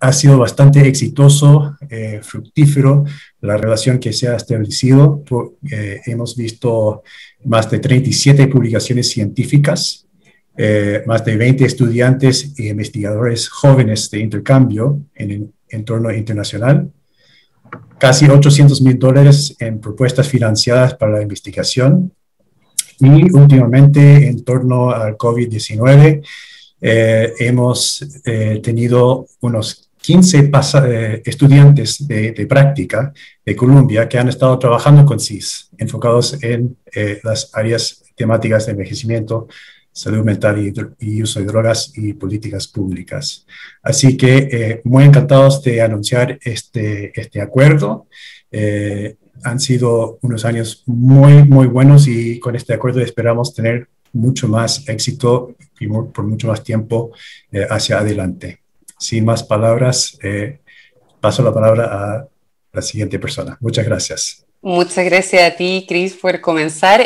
ha sido bastante exitoso, fructífero, la relación que se ha establecido. Hemos visto más de 37 publicaciones científicas, más de 20 estudiantes e investigadores jóvenes de intercambio en el entorno internacional, casi $800,000 en propuestas financiadas para la investigación. Y últimamente, en torno al COVID-19, hemos tenido unos 15 estudiantes de práctica de Columbia que han estado trabajando con CIS, enfocados en las áreas temáticas de envejecimiento, salud mental y uso de drogas y políticas públicas. Así que muy encantados de anunciar este acuerdo. Han sido unos años muy, muy buenos y con este acuerdo esperamos tener mucho más éxito y por mucho más tiempo hacia adelante. Sin más palabras, paso la palabra a la siguiente persona. Muchas gracias. Muchas gracias a ti, Chris, por comenzar.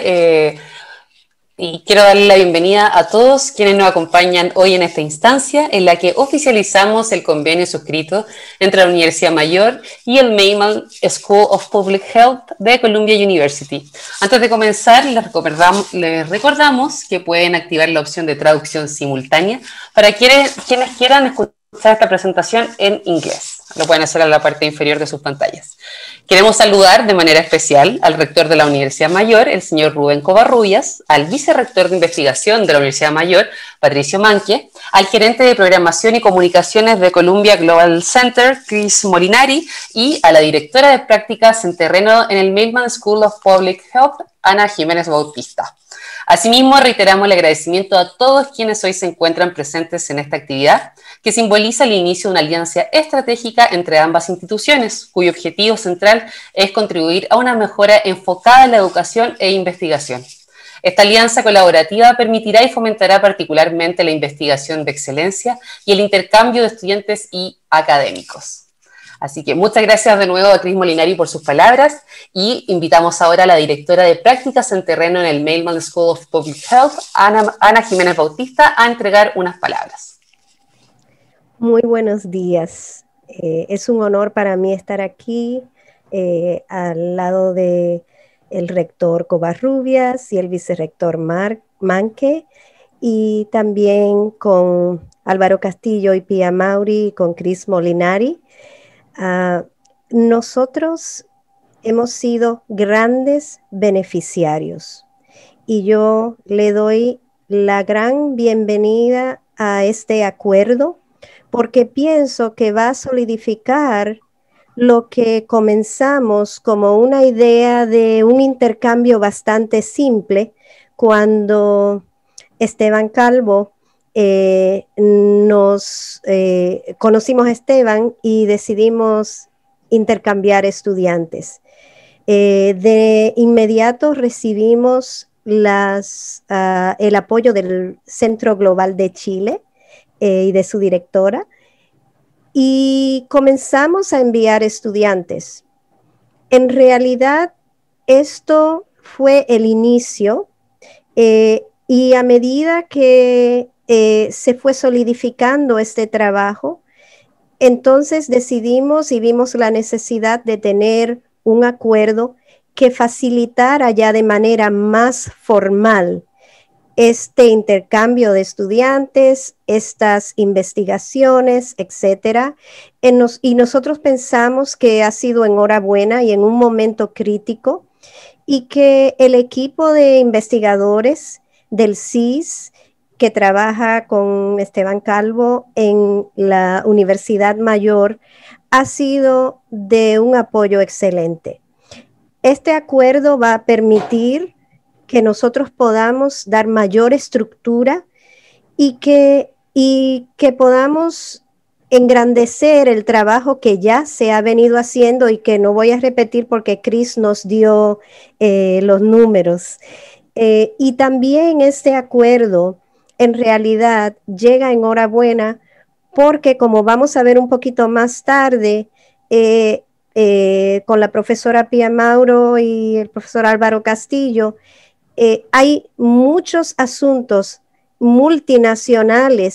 Y quiero darle la bienvenida a todos quienes nos acompañan hoy en esta instancia en la que oficializamos el convenio suscrito entre la Universidad Mayor y el Maimel School of Public Health de Columbia University. Antes de comenzar, les recordamos que pueden activar la opción de traducción simultánea para quienes quieran escuchar esta presentación en inglés. Lo pueden hacer en la parte inferior de sus pantallas. Queremos saludar de manera especial al rector de la Universidad Mayor, el señor Rubén Covarrubias, al vicerrector de investigación de la Universidad Mayor, Patricio Manque, al gerente de programación y comunicaciones de Columbia Global Center, Chris Molinari, y a la directora de prácticas en terreno en el Mailman School of Public Health, Ana Jiménez Bautista. Asimismo, reiteramos el agradecimiento a todos quienes hoy se encuentran presentes en esta actividad, que simboliza el inicio de una alianza estratégica entre ambas instituciones, cuyo objetivo central es contribuir a una mejora enfocada en la educación e investigación. Esta alianza colaborativa permitirá y fomentará particularmente la investigación de excelencia y el intercambio de estudiantes y académicos. Así que muchas gracias de nuevo a Chris Molinari por sus palabras y invitamos ahora a la directora de prácticas en terreno en el Mailman School of Public Health, Ana Jiménez Bautista, a entregar unas palabras. Muy buenos días. Es un honor para mí estar aquí al lado de el rector Covarrubias y el vicerrector Manque, y también con Álvaro Castillo y Pia Mauri y con Chris Molinari. Nosotros hemos sido grandes beneficiarios y yo le doy la gran bienvenida a este acuerdo porque pienso que va a solidificar lo que comenzamos como una idea de un intercambio bastante simple cuando Esteban Calvo conocimos a Esteban y decidimos intercambiar estudiantes. De inmediato recibimos el apoyo del Centro Global de Chile y de su directora, y comenzamos a enviar estudiantes. En realidad, esto fue el inicio, y a medida que se fue solidificando este trabajo, entonces decidimos y vimos la necesidad de tener un acuerdo que facilitara ya de manera más formal este intercambio de estudiantes, estas investigaciones, etcétera. Y nosotros pensamos que ha sido enhorabuena y en un momento crítico, y que el equipo de investigadores del CIS que trabaja con Esteban Calvo en la Universidad Mayor ha sido de un apoyo excelente. Este acuerdo va a permitir que nosotros podamos dar mayor estructura y que podamos engrandecer el trabajo que ya se ha venido haciendo y que no voy a repetir porque Chris nos dio los números. Y también este acuerdo en realidad llega enhorabuena porque, como vamos a ver un poquito más tarde, con la profesora Pia Mauro y el profesor Álvaro Castillo, hay muchos asuntos multinacionales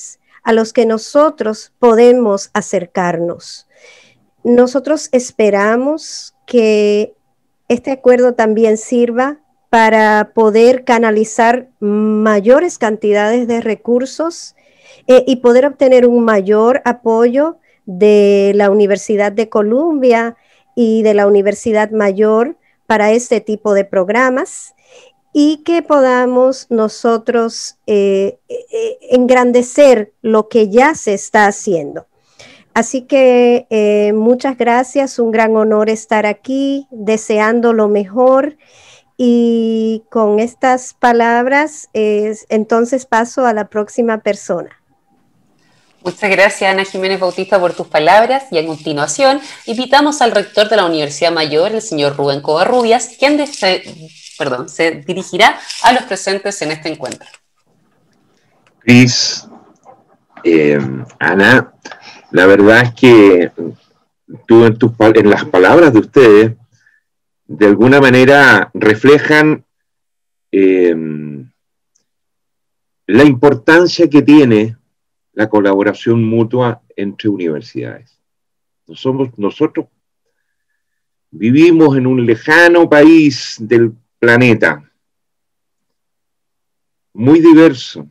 a los que nosotros podemos acercarnos. Nosotros esperamos que este acuerdo también sirva para poder canalizar mayores cantidades de recursos y poder obtener un mayor apoyo de la Universidad de Columbia y de la Universidad Mayor para este tipo de programas, y que podamos nosotros engrandecer lo que ya se está haciendo. Así que muchas gracias, un gran honor estar aquí, deseando lo mejor. Y con estas palabras, entonces paso a la próxima persona. Muchas gracias, Ana Jiménez Bautista, por tus palabras, y a continuación invitamos al rector de la Universidad Mayor, el señor Rubén Covarrubias, quien se dirigirá a los presentes en este encuentro. Cris, Ana, la verdad es que tú en las palabras de ustedes, de alguna manera reflejan la importancia que tiene la colaboración mutua entre universidades. Nosotros vivimos en un lejano país del planeta, muy diverso,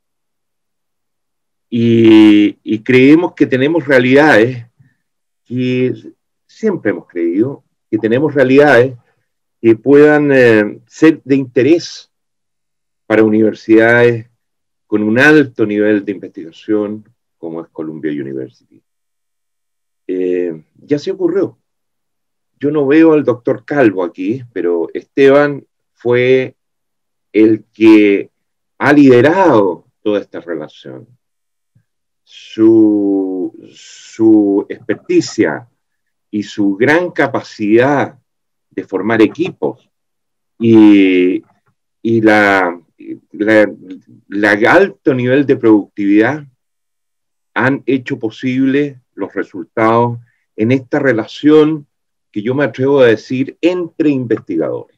y creemos que tenemos realidades que siempre hemos creído que tenemos realidades que puedan ser de interés para universidades con un alto nivel de investigación como es Columbia University. Ya se ocurrió. Yo no veo al doctor Calvo aquí, pero Esteban fue el que ha liderado toda esta relación. Su experticia y su gran capacidad de formar equipos y el alto nivel de productividad han hecho posible los resultados en esta relación que yo me atrevo a decir entre investigadores.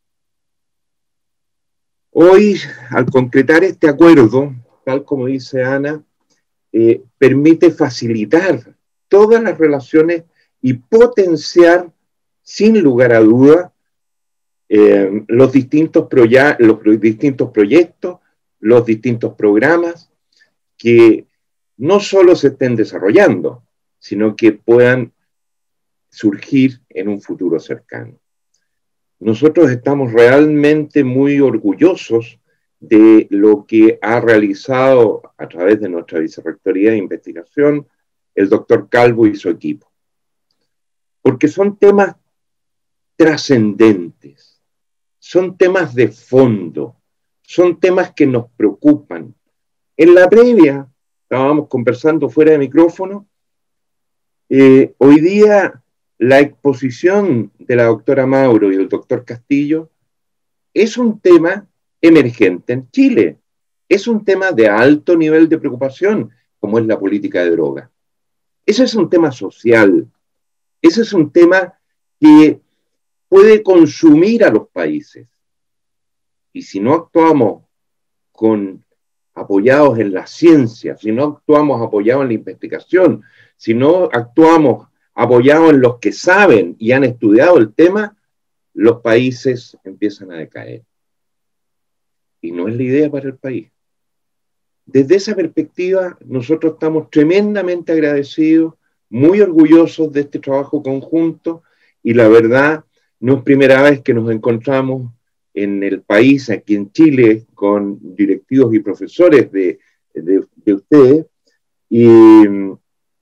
Hoy, al concretar este acuerdo, tal como dice Ana, permite facilitar todas las relaciones y potenciar, sin lugar a duda, los distintos proyectos, los distintos programas que no solo se estén desarrollando, sino que puedan surgir en un futuro cercano. Nosotros estamos realmente muy orgullosos de lo que ha realizado a través de nuestra Vicerrectoría de Investigación el doctor Calvo y su equipo, porque son temas trascendentes, son temas de fondo, son temas que nos preocupan. En la previa, estábamos conversando fuera de micrófono, hoy día la exposición de la doctora Mauro y el doctor Castillo es un tema emergente en Chile, es un tema de alto nivel de preocupación, como es la política de drogas. Ese es un tema social, ese es un tema que puede consumir a los países. Y si no actuamos apoyados en la ciencia, si no actuamos apoyados en la investigación, si no actuamos apoyados en los que saben y han estudiado el tema, los países empiezan a decaer. Y no es la idea para el país. Desde esa perspectiva, nosotros estamos tremendamente agradecidos, muy orgullosos de este trabajo conjunto, y la verdad, no es primera vez que nos encontramos en el país, aquí en Chile, con directivos y profesores de ustedes, y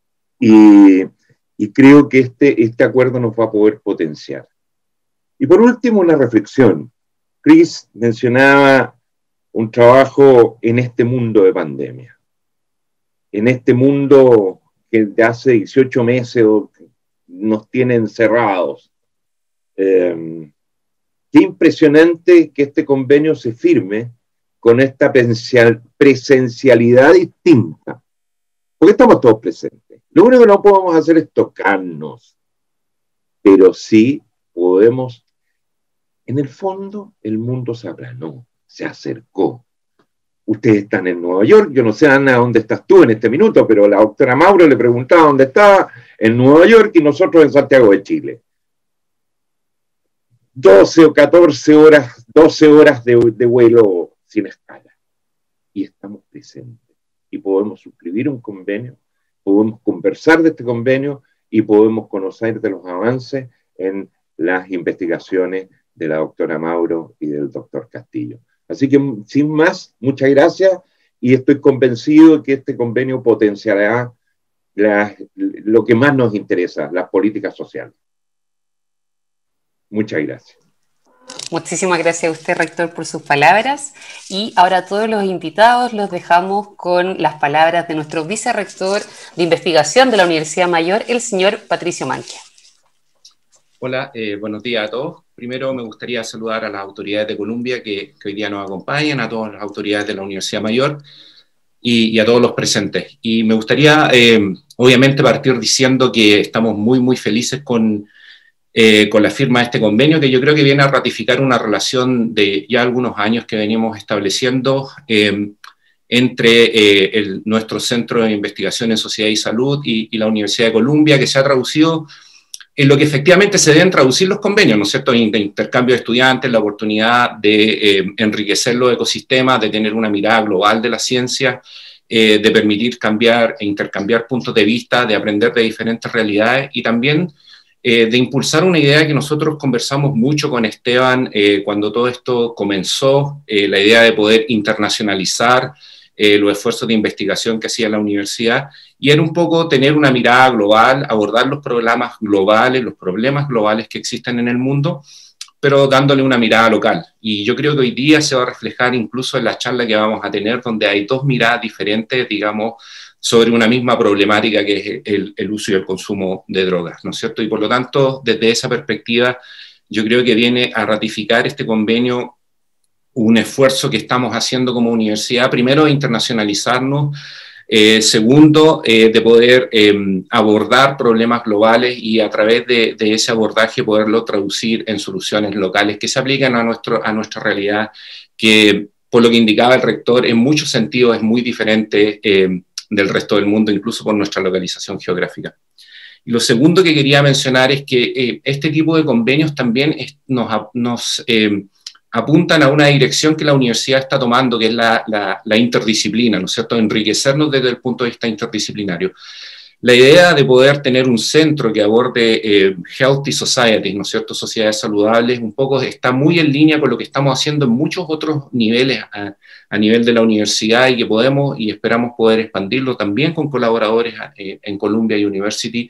creo que este acuerdo nos va a poder potenciar. Y por último, una reflexión. Cris mencionaba un trabajo en este mundo de pandemia, en este mundo que de hace 18 meses nos tiene encerrados. Qué impresionante que este convenio se firme con esta presencialidad distinta, porque estamos todos presentes. Lo único que no podemos hacer es tocarnos, pero sí podemos. En el fondo, el mundo se aplanó, se acercó. Ustedes están en Nueva York, yo no sé, Ana, dónde estás tú en este minuto, pero la doctora Mauro le preguntaba dónde estaba, en Nueva York, y nosotros en Santiago de Chile. 12 o 14 horas, 12 horas de vuelo sin escala. Y estamos presentes. Y podemos suscribir un convenio, podemos conversar de este convenio y podemos conocer de los avances en las investigaciones de la doctora Mauro y del doctor Castillo. Así que, sin más, muchas gracias, y estoy convencido de que este convenio potenciará lo que más nos interesa, las políticas sociales. Muchas gracias. Muchísimas gracias a usted, rector, por sus palabras. Y ahora a todos los invitados los dejamos con las palabras de nuestro vicerrector de investigación de la Universidad Mayor, el señor Patricio Manquia. Hola, buenos días a todos. Primero me gustaría saludar a las autoridades de Columbia que hoy día nos acompañan, a todas las autoridades de la Universidad Mayor y a todos los presentes. Y me gustaría, obviamente, partir diciendo que estamos muy felices con la firma de este convenio, que yo creo que viene a ratificar una relación de ya algunos años que venimos estableciendo entre nuestro Centro de Investigación en Sociedad y Salud y la Universidad de Columbia, que se ha traducido en lo que efectivamente se deben traducir los convenios, ¿no es cierto?, de intercambio de estudiantes, la oportunidad de enriquecer los ecosistemas, de tener una mirada global de la ciencia, de permitir cambiar e intercambiar puntos de vista, de aprender de diferentes realidades y también de impulsar una idea que nosotros conversamos mucho con Esteban cuando todo esto comenzó, la idea de poder internacionalizar los esfuerzos de investigación que hacía la universidad, y era un poco tener una mirada global, abordar los problemas globales que existen en el mundo, pero dándole una mirada local. Y yo creo que hoy día se va a reflejar incluso en la charla que vamos a tener, donde hay dos miradas diferentes, digamos, sobre una misma problemática que es el uso y el consumo de drogas, ¿no es cierto? Y por lo tanto, desde esa perspectiva, yo creo que viene a ratificar este convenio un esfuerzo que estamos haciendo como universidad, primero de internacionalizarnos, segundo, de poder abordar problemas globales y a través de ese abordaje poderlo traducir en soluciones locales que se aplican a nuestra realidad, que por lo que indicaba el rector, en muchos sentidos es muy diferente del resto del mundo, incluso por nuestra localización geográfica. Y lo segundo que quería mencionar es que este tipo de convenios también nos apuntan a una dirección que la universidad está tomando, que es la interdisciplina, ¿no es cierto?, enriquecernos desde el punto de vista interdisciplinario. La idea de poder tener un centro que aborde healthy society, ¿no es cierto?, sociedades saludables, un poco está muy en línea con lo que estamos haciendo en muchos otros niveles a nivel de la universidad y que podemos y esperamos poder expandirlo también con colaboradores en Columbia University.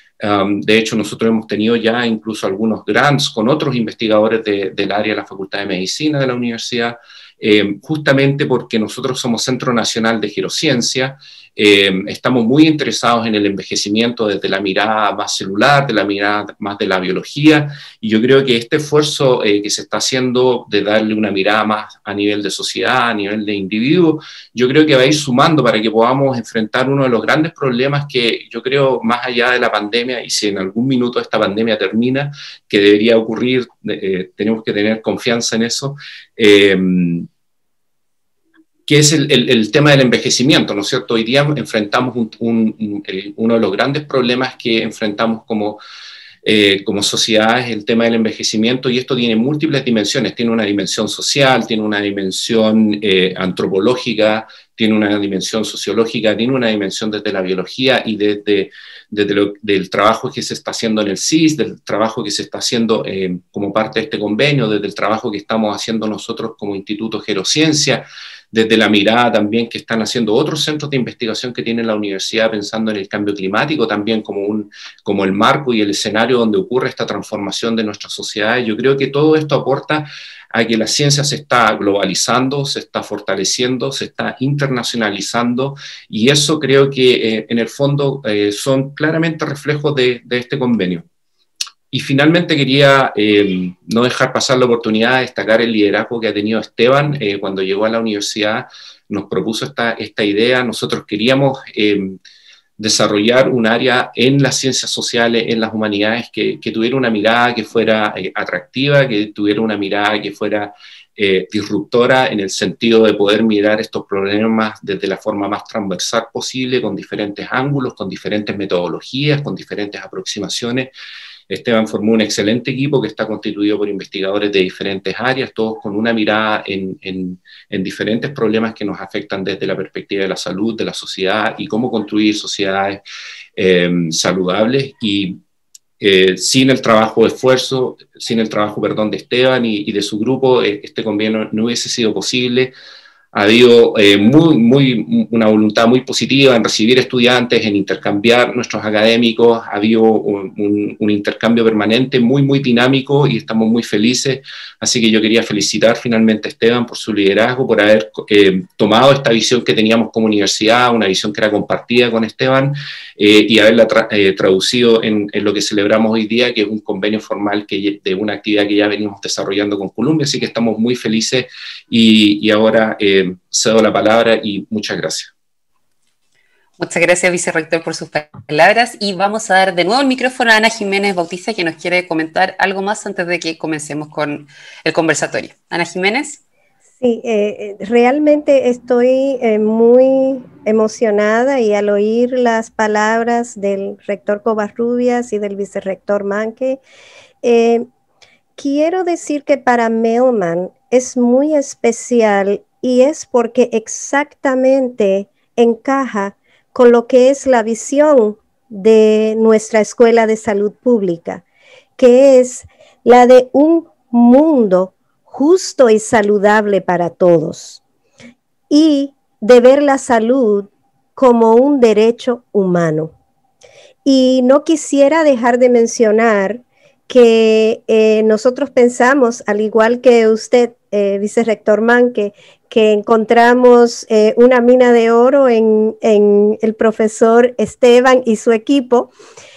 De hecho, nosotros hemos tenido ya incluso algunos grants con otros investigadores del área de la Facultad de Medicina de la universidad, justamente porque nosotros somos Centro Nacional de Gerociencia, estamos muy interesados en el envejecimiento desde la mirada más celular, de la mirada más de la biología, y yo creo que este esfuerzo que se está haciendo de darle una mirada más a nivel de sociedad, a nivel de individuo, yo creo que va a ir sumando para que podamos enfrentar uno de los grandes problemas que yo creo, más allá de la pandemia, y si en algún minuto esta pandemia termina, que debería ocurrir, tenemos que tener confianza en eso, que es el tema del envejecimiento, ¿no es cierto? Hoy día enfrentamos uno de los grandes problemas que enfrentamos como sociedad es el tema del envejecimiento, y esto tiene múltiples dimensiones, tiene una dimensión social, tiene una dimensión antropológica, tiene una dimensión sociológica, tiene una dimensión desde la biología y del trabajo que se está haciendo en el CIS, del trabajo que se está haciendo como parte de este convenio, desde el trabajo que estamos haciendo nosotros como Instituto Gerociencia, desde la mirada también que están haciendo otros centros de investigación que tiene la universidad pensando en el cambio climático también como el marco y el escenario donde ocurre esta transformación de nuestras sociedades. Yo creo que todo esto aporta a que la ciencia se está globalizando, se está fortaleciendo, se está internacionalizando, y eso creo que en el fondo son claramente reflejos de este convenio. Y finalmente quería no dejar pasar la oportunidad de destacar el liderazgo que ha tenido Esteban cuando llegó a la universidad, nos propuso esta idea. Nosotros queríamos desarrollar un área en las ciencias sociales, en las humanidades, que tuviera una mirada que fuera atractiva, que tuviera una mirada que fuera disruptora en el sentido de poder mirar estos problemas desde la forma más transversal posible, con diferentes ángulos, con diferentes metodologías, con diferentes aproximaciones. Esteban formó un excelente equipo que está constituido por investigadores de diferentes áreas, todos con una mirada en diferentes problemas que nos afectan desde la perspectiva de la salud, de la sociedad y cómo construir sociedades saludables. Y sin el trabajo de esfuerzo, sin el trabajo, perdón, de Esteban y de su grupo, este convenio no hubiese sido posible. Ha habido una voluntad muy positiva en recibir estudiantes, en intercambiar nuestros académicos. Ha habido un intercambio permanente muy dinámico y estamos muy felices. Así que yo quería felicitar finalmente a Esteban por su liderazgo, por haber tomado esta visión que teníamos como universidad, una visión que era compartida con Esteban, y haberla traducido en lo que celebramos hoy día, que es un convenio formal de una actividad que ya venimos desarrollando con Columbia. Así que estamos muy felices y ahora cedo la palabra y muchas gracias. Muchas gracias, vicerrector, por sus palabras, y vamos a dar de nuevo el micrófono a Ana Jiménez Bautista, que nos quiere comentar algo más antes de que comencemos con el conversatorio. Ana Jiménez. Sí, realmente estoy muy emocionada, y al oír las palabras del rector Covarrubias y del vicerrector Manque, quiero decir que para Mailman es muy especial, y es porque exactamente encaja con lo que es la visión de nuestra Escuela de Salud Pública, que es la de un mundo justo y saludable para todos, y de ver la salud como un derecho humano. Y no quisiera dejar de mencionar que nosotros pensamos, al igual que usted, vicerrector Manque, que encontramos una mina de oro en el profesor Esteban y su equipo,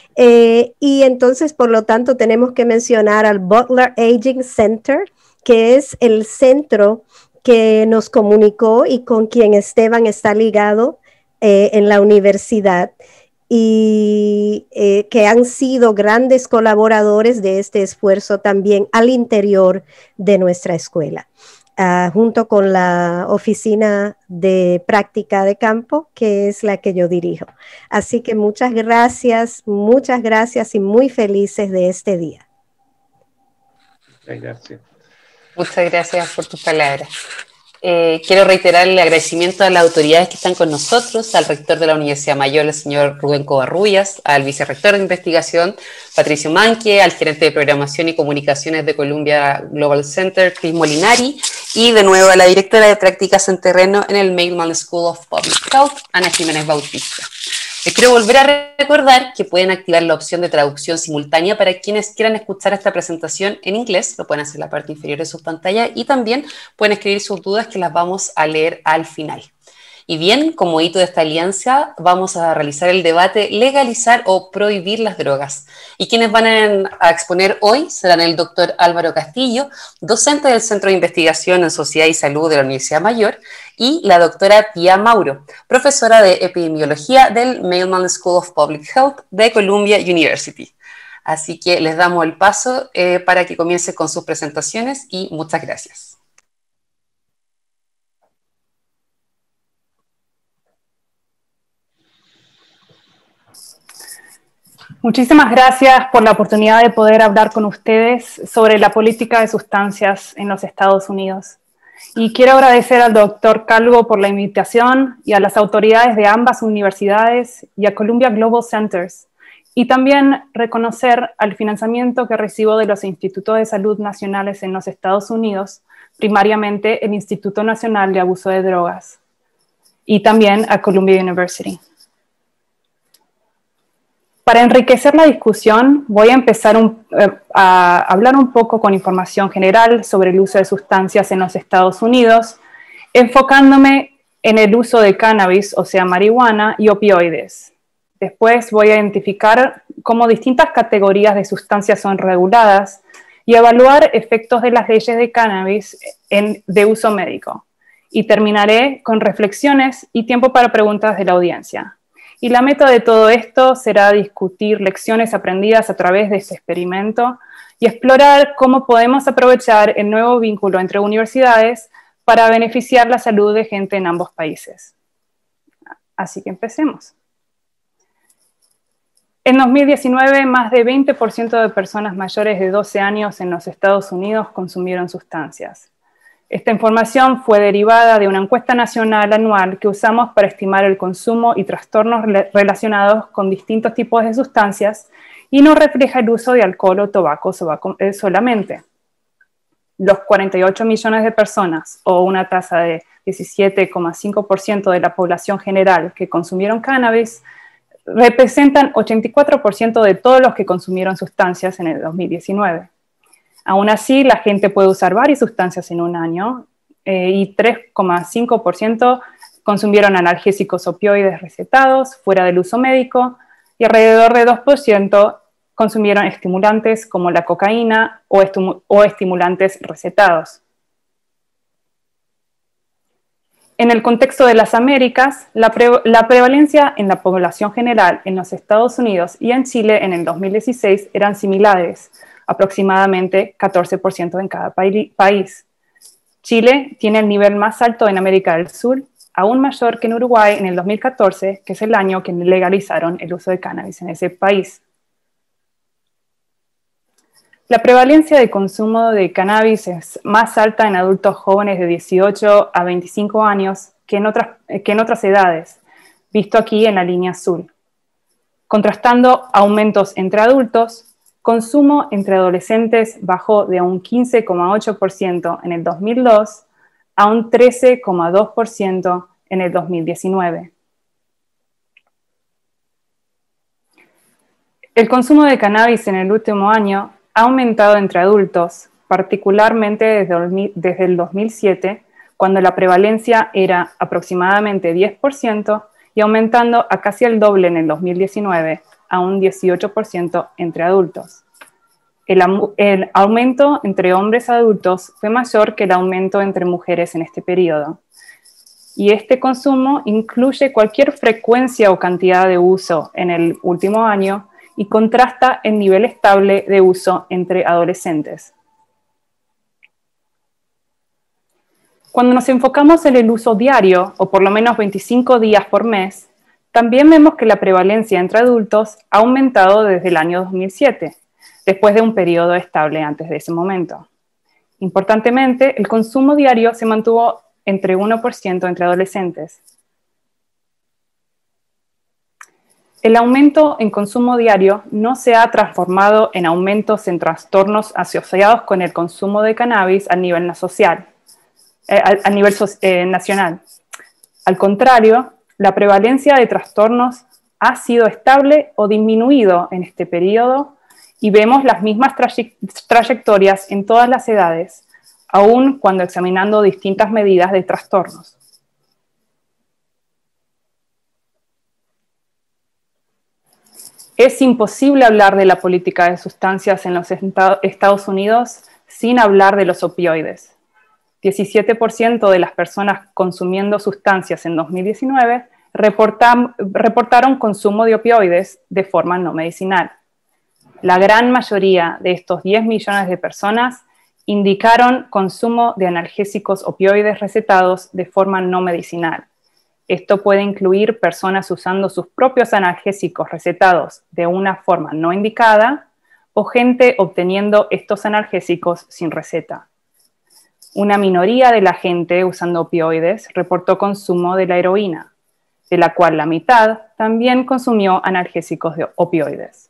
y entonces, por lo tanto, tenemos que mencionar al Butler Aging Center, que es el centro que nos comunicó y con quien Esteban está ligado en la universidad, y que han sido grandes colaboradores de este esfuerzo también al interior de nuestra escuela, junto con la oficina de práctica de campo, que es la que yo dirijo. Así que muchas gracias y muy felices de este día. Gracias. Muchas gracias por tus palabras. Quiero reiterar el agradecimiento a las autoridades que están con nosotros, al rector de la Universidad Mayor, el señor Rubén Covarrubias, al vicerrector de investigación, Patricio Manque, al gerente de programación y comunicaciones de Columbia Global Center, Chris Molinari, y de nuevo a la directora de prácticas en terreno en el Mailman School of Public Health, Ana Jiménez Bautista. Les quiero volver a recordar que pueden activar la opción de traducción simultánea para quienes quieran escuchar esta presentación en inglés. Lo pueden hacer en la parte inferior de sus pantallas, y también pueden escribir sus dudas, que las vamos a leer al final. Y bien, como hito de esta alianza, vamos a realizar el debate legalizar o prohibir las drogas. Y quienes van a exponer hoy serán el doctor Álvaro Castillo, docente del Centro de Investigación en Sociedad y Salud de la Universidad Mayor, y la doctora Pia Mauro, profesora de epidemiología del Mailman School of Public Health de Columbia University. Así que les damos el paso para que comience con sus presentaciones, y muchas gracias. Muchísimas gracias por la oportunidad de poder hablar con ustedes sobre la política de sustancias en los Estados Unidos. Y quiero agradecer al doctor Calvo por la invitación, y a las autoridades de ambas universidades y a Columbia Global Centers. Y también reconocer al financiamiento que recibo de los institutos de salud nacionales en los Estados Unidos, primariamente el Instituto Nacional de Abuso de Drogas, y también a Columbia University. Para enriquecer la discusión, voy a empezar a hablar un poco con información general sobre el uso de sustancias en los Estados Unidos, enfocándome en el uso de cannabis, o sea, marihuana y opioides. Después voy a identificar cómo distintas categorías de sustancias son reguladas y evaluar efectos de las leyes de cannabis de uso médico. Y terminaré con reflexiones y tiempo para preguntas de la audiencia. Y la meta de todo esto será discutir lecciones aprendidas a través de este experimento y explorar cómo podemos aprovechar el nuevo vínculo entre universidades para beneficiar la salud de gente en ambos países. Así que empecemos. En 2019, más de 20% de personas mayores de 12 años en los Estados Unidos consumieron sustancias. Esta información fue derivada de una encuesta nacional anual que usamos para estimar el consumo y trastornos relacionados con distintos tipos de sustancias y no refleja el uso de alcohol o tabaco solamente. Los 48 millones de personas, o una tasa de 17,5% de la población general que consumieron cannabis, representan 84% de todos los que consumieron sustancias en el 2019. Aún así, la gente puede usar varias sustancias en un año y 3,5% consumieron analgésicos opioides recetados fuera del uso médico y alrededor de 2% consumieron estimulantes como la cocaína o estimulantes recetados. En el contexto de las Américas, la prevalencia en la población general en los Estados Unidos y en Chile en el 2016 eran similares, aproximadamente 14% en cada país. Chile tiene el nivel más alto en América del Sur, aún mayor que en Uruguay en el 2014, que es el año que legalizaron el uso de cannabis en ese país. La prevalencia de consumo de cannabis es más alta en adultos jóvenes de 18 a 25 años que en otras edades, visto aquí en la línea azul. Contrastando aumentos entre adultos, consumo entre adolescentes bajó de un 15,8% en el 2002 a un 13,2% en el 2019. El consumo de cannabis en el último año ha aumentado entre adultos, particularmente desde el 2007, cuando la prevalencia era aproximadamente 10% y aumentando a casi el doble en el 2019, a un 18% entre adultos. El aumento entre hombres adultos fue mayor que el aumento entre mujeres en este periodo. Y este consumo incluye cualquier frecuencia o cantidad de uso en el último año y contrasta el nivel estable de uso entre adolescentes. Cuando nos enfocamos en el uso diario, o por lo menos 25 días por mes, también vemos que la prevalencia entre adultos ha aumentado desde el año 2007, después de un periodo estable antes de ese momento. Importantemente, el consumo diario se mantuvo entre 1% entre adolescentes. El aumento en consumo diario no se ha transformado en aumentos en trastornos asociados con el consumo de cannabis a nivel nacional. Al contrario, la prevalencia de trastornos ha sido estable o disminuido en este periodo y vemos las mismas trayectorias en todas las edades, aun cuando examinando distintas medidas de trastornos. Es imposible hablar de la política de sustancias en los Estados Unidos sin hablar de los opioides. 17% de las personas consumiendo sustancias en 2019 reportaron consumo de opioides de forma no medicinal. La gran mayoría de estos 10 millones de personas indicaron consumo de analgésicos opioides recetados de forma no medicinal. Esto puede incluir personas usando sus propios analgésicos recetados de una forma no indicada o gente obteniendo estos analgésicos sin receta. Una minoría de la gente usando opioides reportó consumo de la heroína, de la cual la mitad también consumió analgésicos de opioides.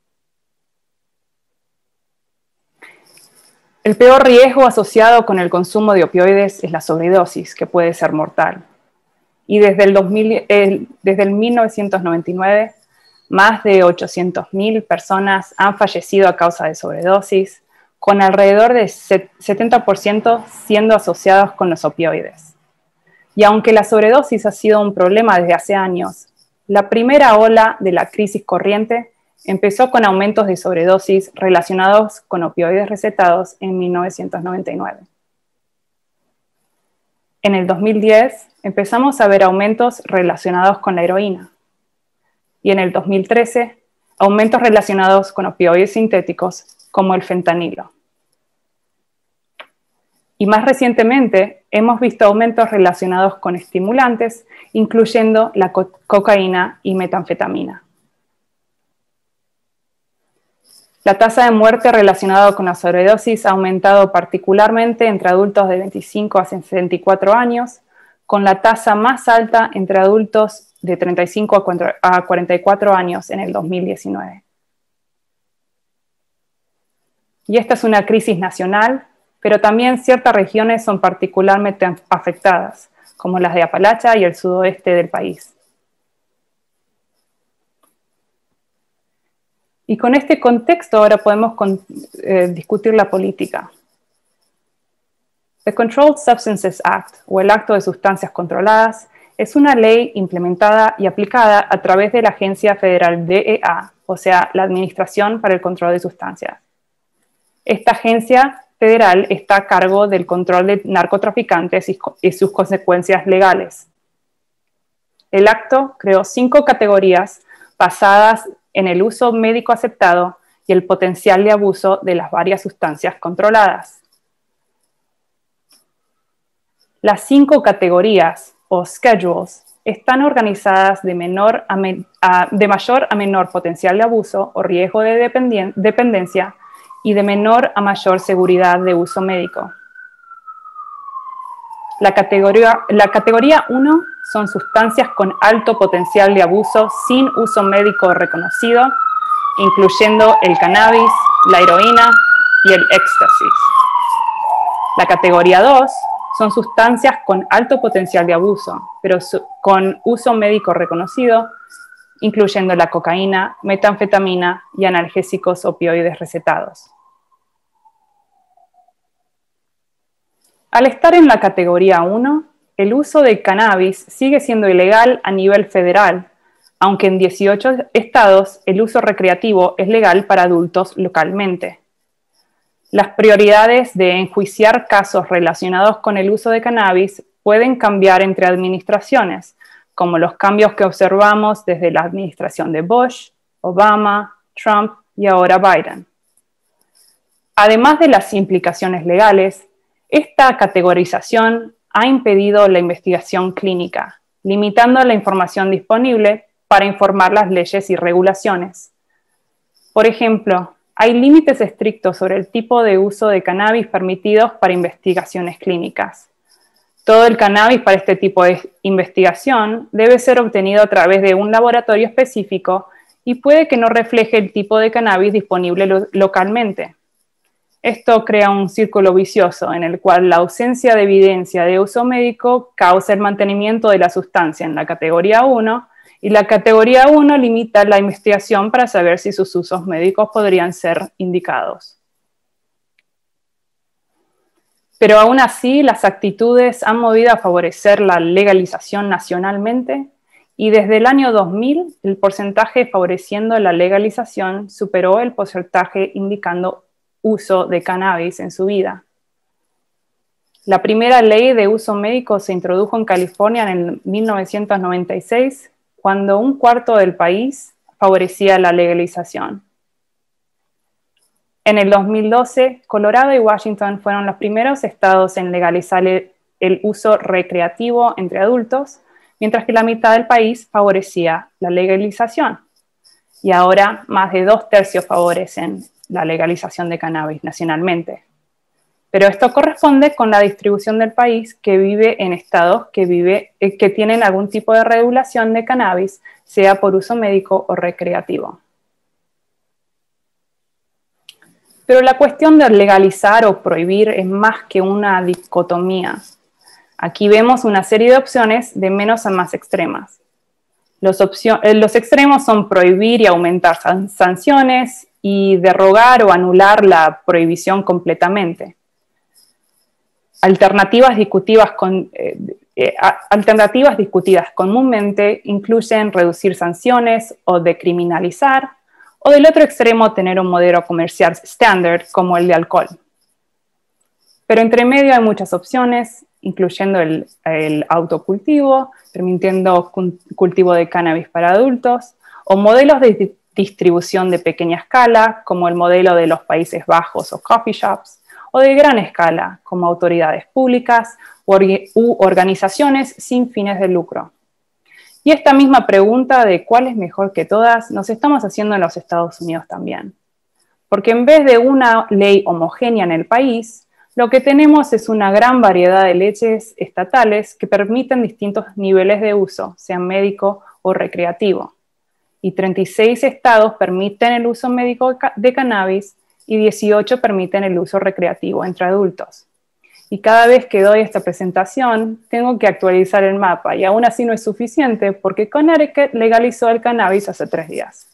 El peor riesgo asociado con el consumo de opioides es la sobredosis, que puede ser mortal. Y desde el 1999, más de 800.000 personas han fallecido a causa de sobredosis, con alrededor de 70% siendo asociados con los opioides. Y aunque la sobredosis ha sido un problema desde hace años, la primera ola de la crisis corriente empezó con aumentos de sobredosis relacionados con opioides recetados en 1999. En el 2010 empezamos a ver aumentos relacionados con la heroína. Y en el 2013, aumentos relacionados con opioides sintéticos como el fentanilo. Y más recientemente, hemos visto aumentos relacionados con estimulantes, incluyendo la cocaína y metanfetamina. La tasa de muerte relacionada con la sobredosis ha aumentado particularmente entre adultos de 25 a 64 años, con la tasa más alta entre adultos de 35 a 44 años en el 2019. Y esta es una crisis nacional, pero también ciertas regiones son particularmente afectadas, como las de Apalache y el sudoeste del país. Y con este contexto ahora podemos discutir la política. The Controlled Substances Act, o el Acto de Sustancias Controladas, es una ley implementada y aplicada a través de la Agencia Federal DEA, o sea, la Administración para el Control de Sustancias. Esta agencia federal está a cargo del control de narcotraficantes y sus consecuencias legales. El acto creó 5 categorías basadas en el uso médico aceptado y el potencial de abuso de las varias sustancias controladas. Las 5 categorías, o schedules, están organizadas de mayor a menor potencial de abuso o riesgo de dependencia y de menor a mayor seguridad de uso médico. La categoría 1 son sustancias con alto potencial de abuso sin uso médico reconocido, incluyendo el cannabis, la heroína y el éxtasis. La categoría 2 son sustancias con alto potencial de abuso, pero con uso médico reconocido, incluyendo la cocaína, metanfetamina y analgésicos opioides recetados. Al estar en la categoría 1, el uso de cannabis sigue siendo ilegal a nivel federal, aunque en 18 estados el uso recreativo es legal para adultos localmente. Las prioridades de enjuiciar casos relacionados con el uso de cannabis pueden cambiar entre administraciones, como los cambios que observamos desde la administración de Bush, Obama, Trump y ahora Biden. Además de las implicaciones legales, esta categorización ha impedido la investigación clínica, limitando la información disponible para informar las leyes y regulaciones. Por ejemplo, hay límites estrictos sobre el tipo de uso de cannabis permitidos para investigaciones clínicas. Todo el cannabis para este tipo de investigación debe ser obtenido a través de un laboratorio específico y puede que no refleje el tipo de cannabis disponible localmente. Esto crea un círculo vicioso en el cual la ausencia de evidencia de uso médico causa el mantenimiento de la sustancia en la categoría 1 y la categoría 1 limita la investigación para saber si sus usos médicos podrían ser indicados. Pero aún así, las actitudes han movido a favorecer la legalización nacionalmente y desde el año 2000 el porcentaje favoreciendo la legalización superó el porcentaje indicando uso de cannabis en su vida. La primera ley de uso médico se introdujo en California en 1996, cuando un cuarto del país favorecía la legalización. En el 2012, Colorado y Washington fueron los primeros estados en legalizar el uso recreativo entre adultos, mientras que la mitad del país favorecía la legalización. Y ahora más de 2/3 favorecen la legalización de cannabis nacionalmente. Pero esto corresponde con la distribución del país que vive en estados que tienen algún tipo de regulación de cannabis, sea por uso médico o recreativo. Pero la cuestión de legalizar o prohibir es más que una dicotomía. Aquí vemos una serie de opciones de menos a más extremas. Los extremos son prohibir y aumentar sanciones y derrogar o anular la prohibición completamente. Alternativas discutidas comúnmente incluyen reducir sanciones o decriminalizar, o del otro extremo tener un modelo comercial estándar como el de alcohol. Pero entre medio hay muchas opciones, incluyendo el autocultivo, permitiendo cultivo de cannabis para adultos, o modelos de distribución de pequeña escala, como el modelo de los Países Bajos o coffee shops, o de gran escala, como autoridades públicas u organizaciones sin fines de lucro. Y esta misma pregunta de cuál es mejor que todas, nos estamos haciendo en los Estados Unidos también. Porque en vez de una ley homogénea en el país, lo que tenemos es una gran variedad de leyes estatales que permiten distintos niveles de uso, sea médico o recreativo. Y 36 estados permiten el uso médico de cannabis y 18 permiten el uso recreativo entre adultos. Y cada vez que doy esta presentación, tengo que actualizar el mapa, y aún así no es suficiente porque Connecticut legalizó el cannabis hace 3 días.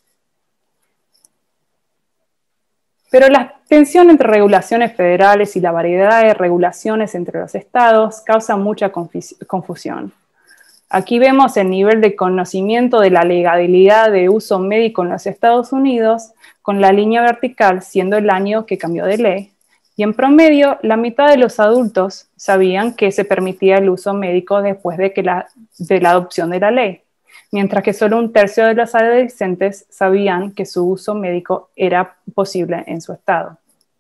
Pero la tensión entre regulaciones federales y la variedad de regulaciones entre los estados causa mucha confusión. Aquí vemos el nivel de conocimiento de la legalidad de uso médico en los Estados Unidos, con la línea vertical siendo el año que cambió de ley, y en promedio la mitad de los adultos sabían que se permitía el uso médico después de la adopción de la ley, mientras que solo 1/3 de los adolescentes sabían que su uso médico era posible en su estado.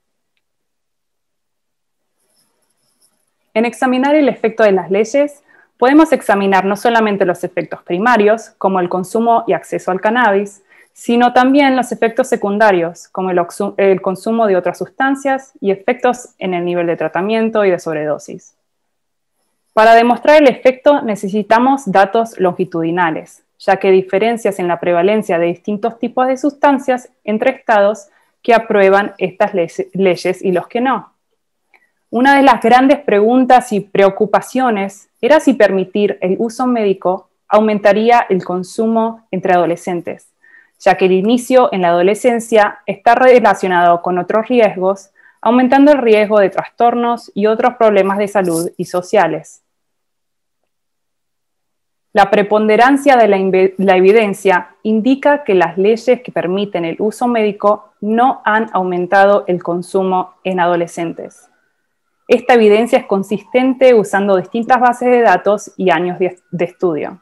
En examinar el efecto de las leyes, podemos examinar no solamente los efectos primarios, como el consumo y acceso al cannabis, sino también los efectos secundarios, como el consumo de otras sustancias y efectos en el nivel de tratamiento y de sobredosis. Para demostrar el efecto necesitamos datos longitudinales, ya que hay diferencias en la prevalencia de distintos tipos de sustancias entre estados que aprueban estas leyes y los que no. Una de las grandes preguntas y preocupaciones era si permitir el uso médico aumentaría el consumo entre adolescentes, ya que el inicio en la adolescencia está relacionado con otros riesgos, aumentando el riesgo de trastornos y otros problemas de salud y sociales. La preponderancia de la evidencia indica que las leyes que permiten el uso médico no han aumentado el consumo en adolescentes. Esta evidencia es consistente usando distintas bases de datos y años de estudio.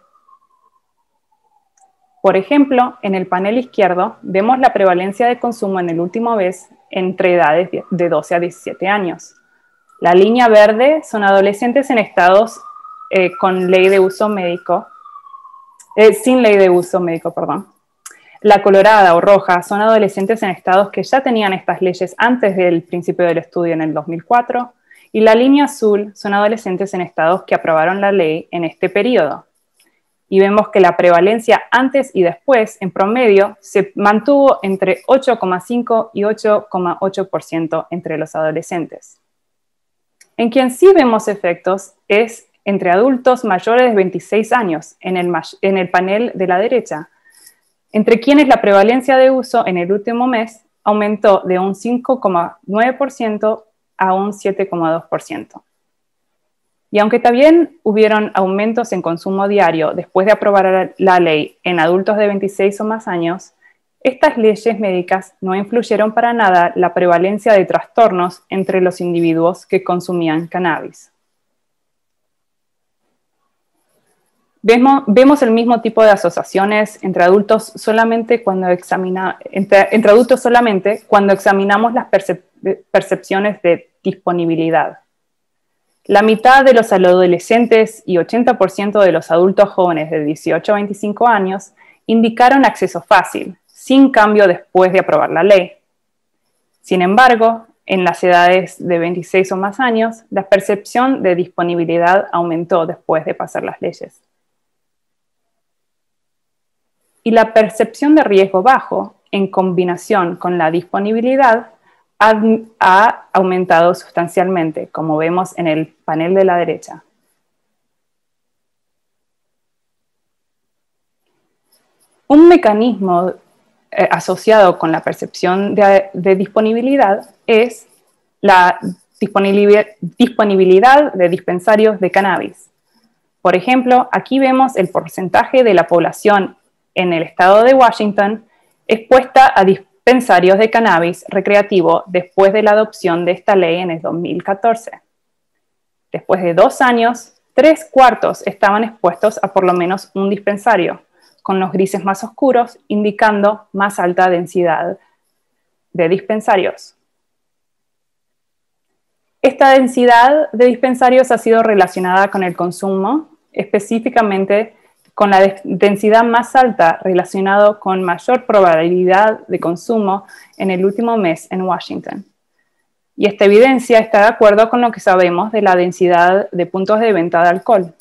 Por ejemplo, en el panel izquierdo vemos la prevalencia de consumo en el último mes entre edades de 12 a 17 años. La línea verde son adolescentes en estados con ley de uso médico, sin ley de uso médico, perdón. La colorada o roja son adolescentes en estados que ya tenían estas leyes antes del principio del estudio en el 2004, y la línea azul son adolescentes en estados que aprobaron la ley en este periodo. Y vemos que la prevalencia antes y después, en promedio, se mantuvo entre 8,5 y 8,8% entre los adolescentes. En quien sí vemos efectos es entre adultos mayores de 26 años, en el panel de la derecha, entre quienes la prevalencia de uso en el último mes aumentó de un 5,9% a un 7,2%. Y aunque también hubieron aumentos en consumo diario después de aprobar la ley en adultos de 26 o más años, estas leyes médicas no influyeron para nada la prevalencia de trastornos entre los individuos que consumían cannabis. Vemos el mismo tipo de asociaciones entre adultos solamente cuando examinamos las percepciones de disponibilidad. La mitad de los adolescentes y 80% de los adultos jóvenes de 18 a 25 años indicaron acceso fácil, sin cambio después de aprobar la ley. Sin embargo, en las edades de 26 o más años, la percepción de disponibilidad aumentó después de pasar las leyes. Y la percepción de riesgo bajo, en combinación con la disponibilidad, ha aumentado sustancialmente, como vemos en el panel de la derecha. Un mecanismo asociado con la percepción de disponibilidad es la disponibilidad de dispensarios de cannabis. Por ejemplo, aquí vemos el porcentaje de la población en el estado de Washington expuesta a dispensarios de cannabis recreativo después de la adopción de esta ley en el 2014. Después de 2 años, 3/4 estaban expuestos a por lo menos un dispensario, con los grises más oscuros, indicando más alta densidad de dispensarios. Esta densidad de dispensarios ha sido relacionada con el consumo, específicamente con la densidad más alta relacionado con mayor probabilidad de consumo en el último mes en Washington. Y esta evidencia está de acuerdo con lo que sabemos de la densidad de puntos de venta de alcohol.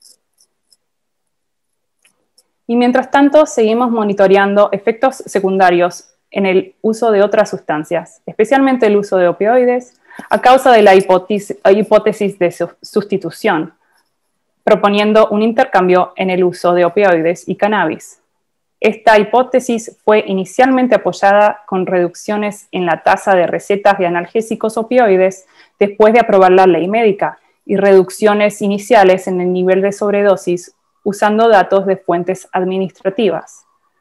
Y mientras tanto, seguimos monitoreando efectos secundarios en el uso de otras sustancias, especialmente el uso de opioides, a causa de la hipótesis de sustitución, proponiendo un intercambio en el uso de opioides y cannabis. Esta hipótesis fue inicialmente apoyada con reducciones en la tasa de recetas de analgésicos opioides después de aprobar la ley médica y reducciones iniciales en el nivel de sobredosis usando datos de fuentes administrativas.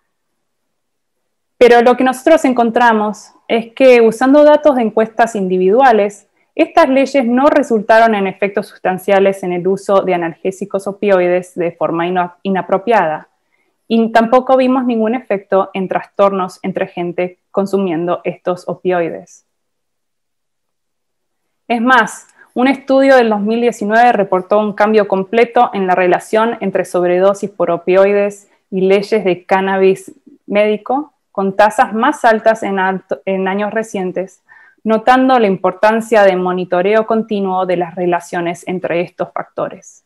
Pero lo que nosotros encontramos es que usando datos de encuestas individuales, estas leyes no resultaron en efectos sustanciales en el uso de analgésicos opioides de forma inapropiada, y tampoco vimos ningún efecto en trastornos entre gente consumiendo estos opioides. Es más, un estudio del 2019 reportó un cambio completo en la relación entre sobredosis por opioides y leyes de cannabis médico, con tasas más altas en años recientes, notando la importancia de monitoreo continuo de las relaciones entre estos factores.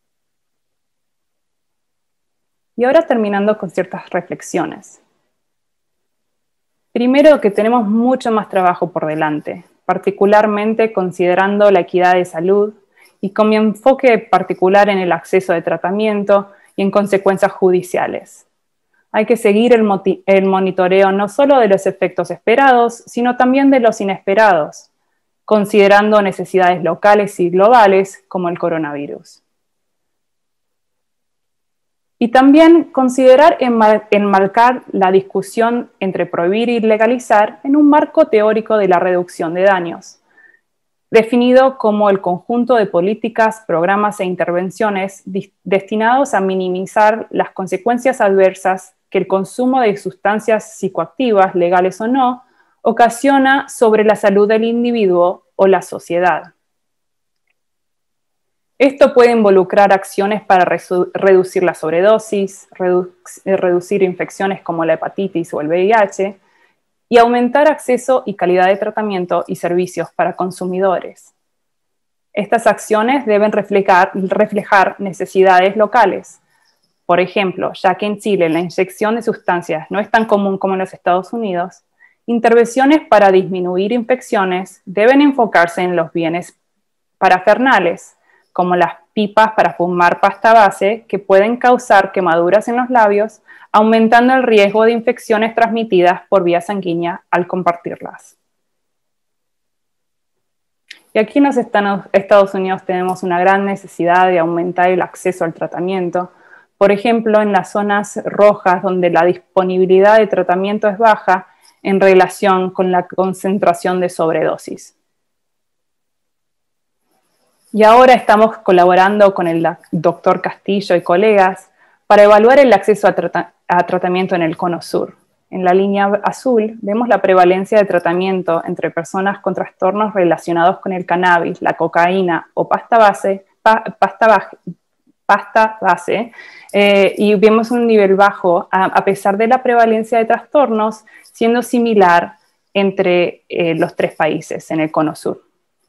Y ahora terminando con ciertas reflexiones. Primero, que tenemos mucho más trabajo por delante, particularmente considerando la equidad de salud y con mi enfoque particular en el acceso de tratamiento y en consecuencias judiciales. Hay que seguir el monitoreo no solo de los efectos esperados, sino también de los inesperados, considerando necesidades locales y globales como el coronavirus. Y también considerar enmarcar la discusión entre prohibir y legalizar en un marco teórico de la reducción de daños, definido como el conjunto de políticas, programas e intervenciones destinados a minimizar las consecuencias adversas que el consumo de sustancias psicoactivas, legales o no, ocasiona sobre la salud del individuo o la sociedad. Esto puede involucrar acciones para reducir la sobredosis, reducir infecciones como la hepatitis o el VIH, y aumentar acceso y calidad de tratamiento y servicios para consumidores. Estas acciones deben reflejar necesidades locales. Por ejemplo, ya que en Chile la inyección de sustancias no es tan común como en los Estados Unidos, intervenciones para disminuir infecciones deben enfocarse en los bienes parafernales, como las pipas para fumar pasta base, que pueden causar quemaduras en los labios, aumentando el riesgo de infecciones transmitidas por vía sanguínea al compartirlas. Y aquí en los Estados Unidos tenemos una gran necesidad de aumentar el acceso al tratamiento. Por ejemplo, en las zonas rojas, donde la disponibilidad de tratamiento es baja en relación con la concentración de sobredosis. Y ahora estamos colaborando con el doctor Castillo y colegas para evaluar el acceso a tratamiento en el Cono Sur. En la línea azul vemos la prevalencia de tratamiento entre personas con trastornos relacionados con el cannabis, la cocaína o pasta base, y vemos un nivel bajo a pesar de la prevalencia de trastornos, siendo similar entre los tres países en el Cono Sur.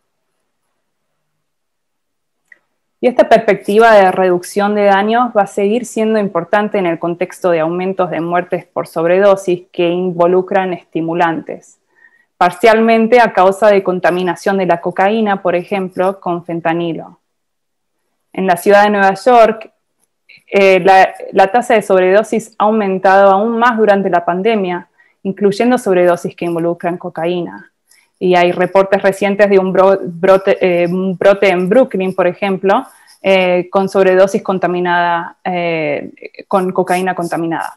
Y esta perspectiva de reducción de daños va a seguir siendo importante en el contexto de aumentos de muertes por sobredosis que involucran estimulantes, parcialmente a causa de contaminación de la cocaína, por ejemplo, con fentanilo. En la ciudad de Nueva York, la tasa de sobredosis ha aumentado aún más durante la pandemia, incluyendo sobredosis que involucran cocaína. Y hay reportes recientes de un brote en Brooklyn, por ejemplo, con sobredosis contaminada, con cocaína contaminada.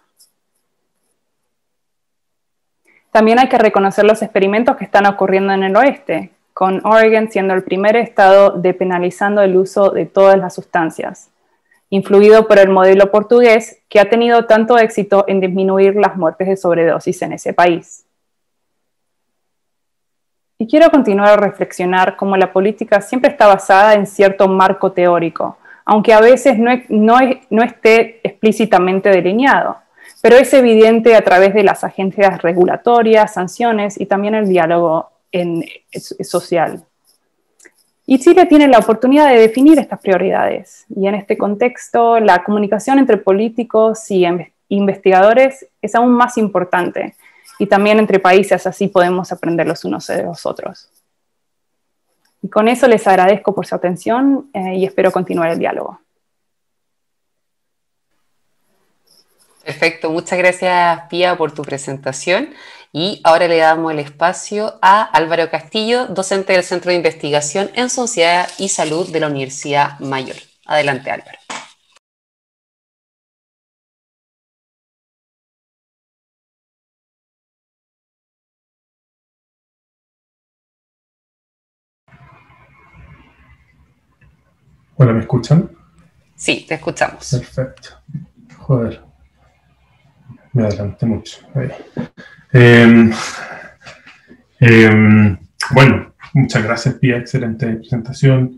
También hay que reconocer los experimentos que están ocurriendo en el oeste, con Oregon siendo el primer estado depenalizando el uso de todas las sustancias. influido por el modelo portugués que ha tenido tanto éxito en disminuir las muertes de sobredosis en ese país. Y quiero continuar a reflexionar cómo la política siempre está basada en cierto marco teórico, aunque a veces no esté explícitamente delineado, pero es evidente a través de las agencias regulatorias, sanciones y también el diálogo social. Y Chile tiene la oportunidad de definir estas prioridades, y en este contexto la comunicación entre políticos y investigadores es aún más importante, y también entre países, así podemos aprender los unos de los otros. Y con eso les agradezco por su atención y espero continuar el diálogo. Perfecto, muchas gracias Pía por tu presentación. Y ahora le damos el espacio a Álvaro Castillo, docente del Centro de Investigación en Sociedad y Salud de la Universidad Mayor. Adelante, Álvaro. Hola, ¿me escuchan? Sí, te escuchamos. Perfecto. Joder, me adelanté mucho. Bueno, muchas gracias, Pía, excelente presentación.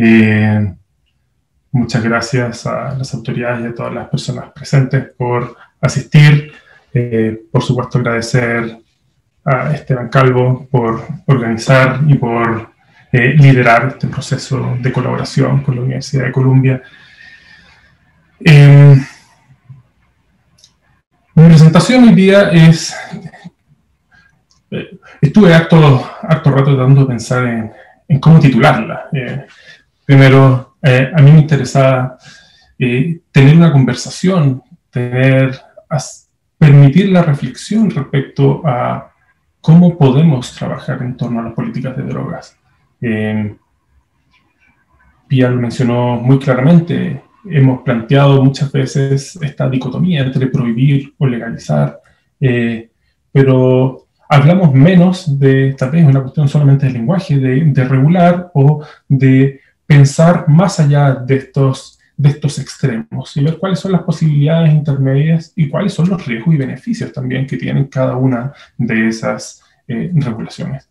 Muchas gracias a las autoridades y a todas las personas presentes por asistir. Por supuesto, agradecer a Esteban Calvo por organizar y por liderar este proceso de colaboración con la Universidad de Columbia. Mi presentación hoy día es... estuve harto rato tratando de pensar en cómo titularla. Primero, a mí me interesaba tener una conversación, permitir la reflexión respecto a cómo podemos trabajar en torno a las políticas de drogas. Pía lo mencionó muy claramente. Hemos planteado muchas veces esta dicotomía entre prohibir o legalizar, pero hablamos menos de, tal vez una cuestión solamente del lenguaje, de regular o de pensar más allá de estos extremos y ver cuáles son las posibilidades intermedias y cuáles son los riesgos y beneficios también que tienen cada una de esas regulaciones.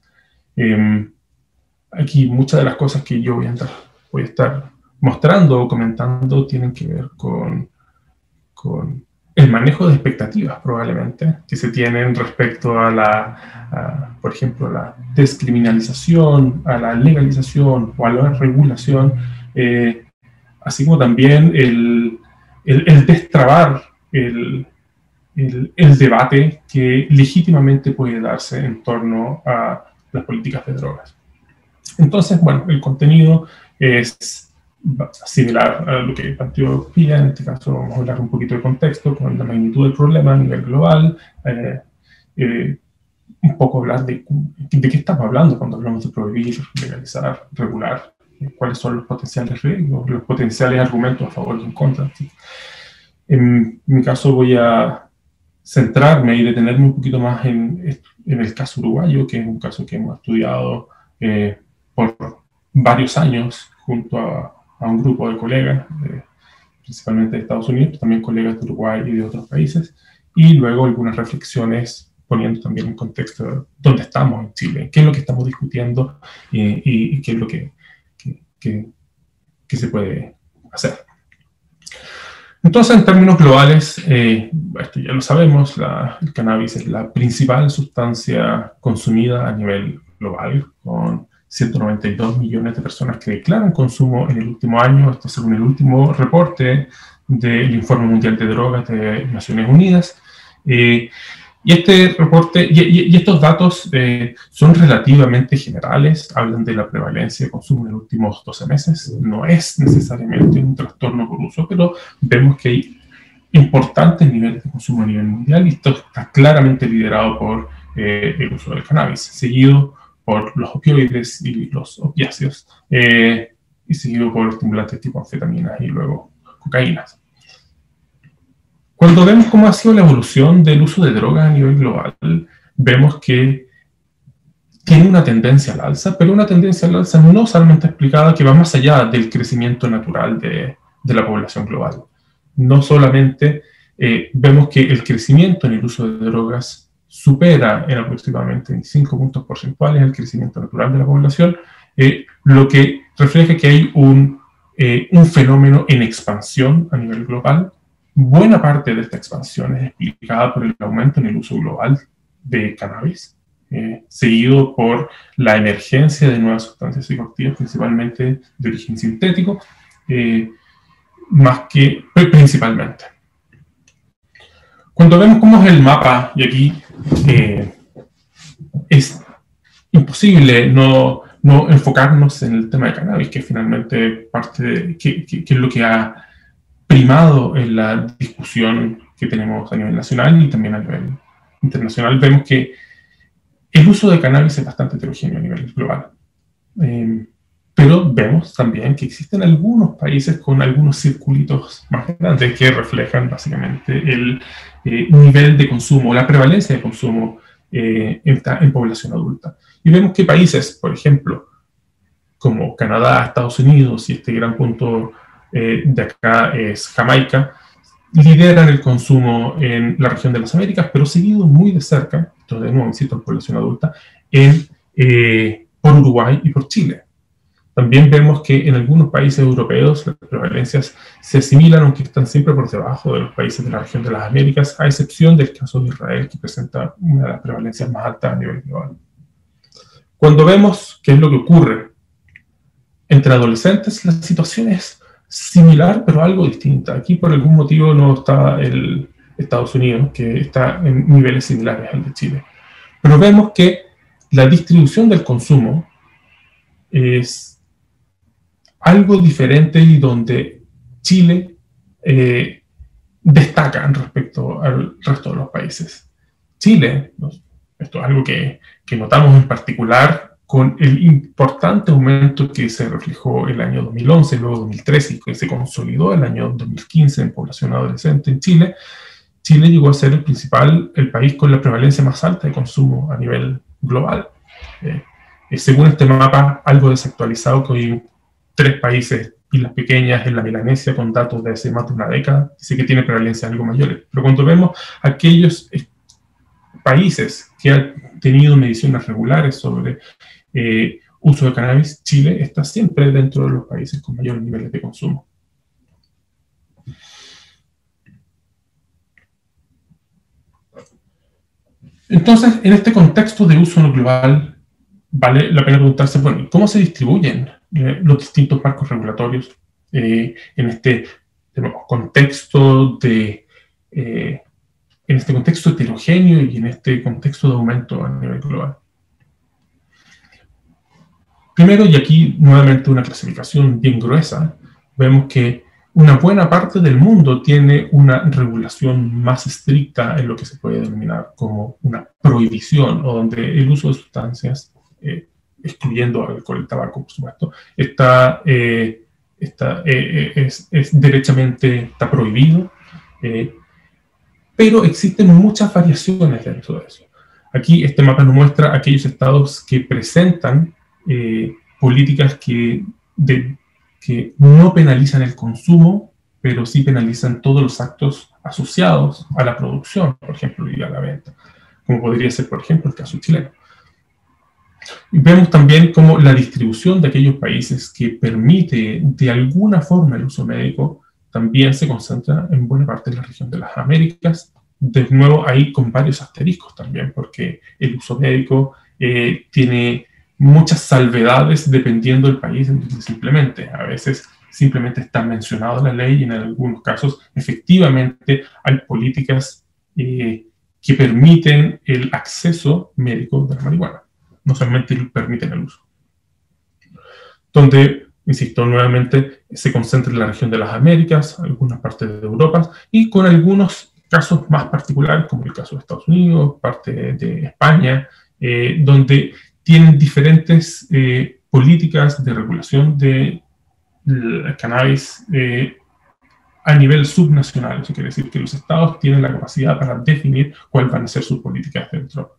Aquí muchas de las cosas que yo voy a estar mostrando o comentando tienen que ver con el manejo de expectativas, probablemente, que se tienen respecto a por ejemplo, a la descriminalización, a la legalización o a la regulación, así como también el destrabar el debate que legítimamente puede darse en torno a las políticas de drogas. Entonces, bueno, el contenido es similar a lo que planteó Pía. En este caso vamos a hablar un poquito de contexto con la magnitud del problema a nivel global, un poco hablar de qué estamos hablando cuando hablamos de prohibir, legalizar, regular, cuáles son los potenciales riesgos, los potenciales argumentos a favor y en contra. En mi caso voy a centrarme y detenerme un poquito más en el caso uruguayo, que es un caso que hemos estudiado por varios años junto a un grupo de colegas, principalmente de Estados Unidos, pero también colegas de Uruguay y de otros países, y luego algunas reflexiones poniendo también en contexto de dónde estamos en Chile, qué es lo que estamos discutiendo y qué es lo que se puede hacer. Entonces, en términos globales, esto ya lo sabemos, el cannabis es la principal sustancia consumida a nivel global, con 192 millones de personas que declaran consumo en el último año, esto según el último reporte del Informe Mundial de Drogas de Naciones Unidas. Y este reporte, y estos datos son relativamente generales, hablan de la prevalencia de consumo en los últimos 12 meses, no es necesariamente un trastorno por uso, pero vemos que hay importantes niveles de consumo a nivel mundial y esto está claramente liderado por el uso del cannabis, seguido por los opioides y los opiáceos, y seguido por estimulantes tipo anfetaminas y luego cocaínas. Cuando vemos cómo ha sido la evolución del uso de drogas a nivel global, vemos que tiene una tendencia al alza, pero una tendencia al alza no solamente explicada que va más allá del crecimiento natural de de la población global. No solamente vemos que el crecimiento en el uso de drogas supera en aproximadamente 5 puntos porcentuales el crecimiento natural de la población, lo que refleja que hay un fenómeno en expansión a nivel global. Buena parte de esta expansión es explicada por el aumento en el uso global de cannabis, seguido por la emergencia de nuevas sustancias psicoactivas, principalmente de origen sintético, principalmente. Cuando vemos cómo es el mapa, y aquí es imposible no enfocarnos en el tema de cannabis, que finalmente que es lo que ha primado en la discusión que tenemos a nivel nacional y también a nivel internacional. Vemos que el uso de cannabis es bastante heterogéneo a nivel global. Pero vemos también que existen algunos países con algunos circulitos más grandes que reflejan básicamente el nivel de consumo, la prevalencia de consumo en población adulta. Y vemos que países, por ejemplo, como Canadá, Estados Unidos, y este gran punto de acá es Jamaica, lideran el consumo en la región de las Américas, pero seguido muy de cerca, esto de nuevo, insisto, en población adulta, por Uruguay y por Chile. También vemos que en algunos países europeos las prevalencias se asimilan, aunque están siempre por debajo de los países de la región de las Américas, a excepción del caso de Israel, que presenta una de las prevalencias más altas a nivel global. Cuando vemos qué es lo que ocurre entre adolescentes, la situación es similar, pero algo distinta. Aquí por algún motivo no está el Estados Unidos, que está en niveles similares al de Chile. Pero vemos que la distribución del consumo es algo diferente y donde Chile destaca respecto al resto de los países. Chile, esto es algo que notamos en particular con el importante aumento que se reflejó el año 2011, luego 2013 y que se consolidó el año 2015 en población adolescente en Chile. Chile llegó a ser el país con la prevalencia más alta de consumo a nivel global. Según este mapa, algo desactualizado, que hoy 3 países, islas pequeñas en la Melanesia, con datos de hace más de una década, dice que tiene prevalencia algo mayores. Pero cuando vemos aquellos países que han tenido mediciones regulares sobre uso de cannabis, Chile está siempre dentro de los países con mayores niveles de consumo. Entonces, en este contexto de uso no global, vale la pena preguntarse, bueno, ¿cómo se distribuyen los distintos marcos regulatorios en este contexto heterogéneo y en este contexto de aumento a nivel global? Primero, y aquí nuevamente una clasificación bien gruesa, vemos que una buena parte del mundo tiene una regulación más estricta en lo que se puede denominar como una prohibición, o donde el uso de sustancias, excluyendo alcohol y tabaco, por supuesto, está derechamente prohibido, pero existen muchas variaciones dentro de eso. Aquí este mapa nos muestra aquellos estados que presentan políticas que no penalizan el consumo, pero sí penalizan todos los actos asociados a la producción, por ejemplo, y a la venta, como podría ser, por ejemplo, el caso chileno. Y vemos también cómo la distribución de aquellos países que permite de alguna forma el uso médico también se concentra en buena parte de la región de las Américas, de nuevo ahí con varios asteriscos también, porque el uso médico tiene muchas salvedades dependiendo del país en donde se implemente. A veces simplemente está mencionado en la ley y en algunos casos efectivamente hay políticas que permiten el acceso médico de la marihuana, no solamente permiten el uso. Donde, insisto, nuevamente se concentra en la región de las Américas, algunas partes de Europa y con algunos casos más particulares como el caso de Estados Unidos, parte de España, donde tienen diferentes políticas de regulación de cannabis a nivel subnacional. Eso quiere decir que los estados tienen la capacidad para definir cuáles van a ser sus políticas dentro,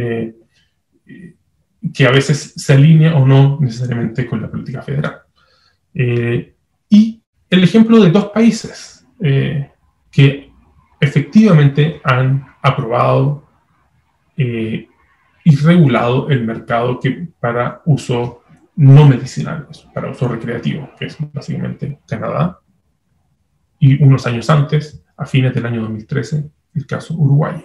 que a veces se alinea o no necesariamente con la política federal. Y el ejemplo de dos países que efectivamente han aprobado y regulado el mercado para uso no medicinal, para uso recreativo, que es básicamente Canadá, y unos años antes, a fines del año 2013, el caso Uruguay.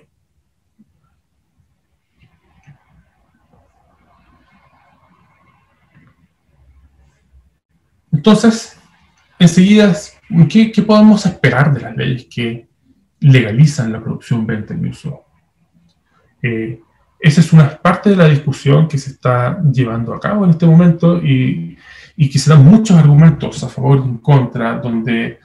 Entonces, enseguida, ¿qué podemos esperar de las leyes que legalizan la producción, venta y uso? Esa es una parte de la discusión que se está llevando a cabo en este momento y que se dan muchos argumentos a favor y en contra, donde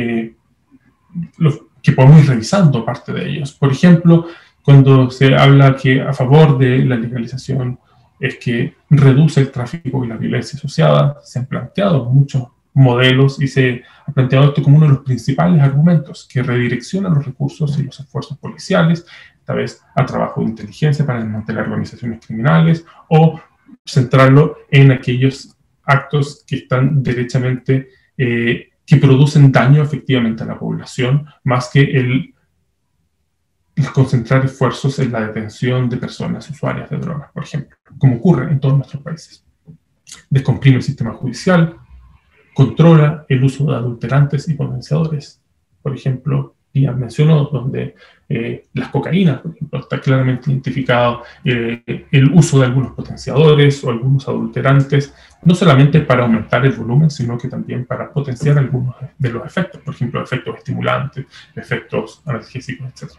que podemos ir revisando parte de ellos. Por ejemplo, cuando se habla que a favor de la legalización es que reduce el tráfico y la violencia asociada, se han planteado muchos modelos y se ha planteado esto como uno de los principales argumentos, que redirecciona los recursos y los esfuerzos policiales, esta vez a trabajo de inteligencia para desmantelar organizaciones criminales o centrarlo en aquellos actos que están derechamente, que producen daño efectivamente a la población, más que el concentrar esfuerzos en la detención de personas usuarias de drogas, por ejemplo, como ocurre en todos nuestros países. Descomprime el sistema judicial, controla el uso de adulterantes y potenciadores. Por ejemplo, ya mencionó donde las cocaínas, por ejemplo, está claramente identificado el uso de algunos potenciadores o algunos adulterantes, no solamente para aumentar el volumen, sino que también para potenciar algunos de los efectos, por ejemplo, efectos estimulantes, efectos analgésicos, etc.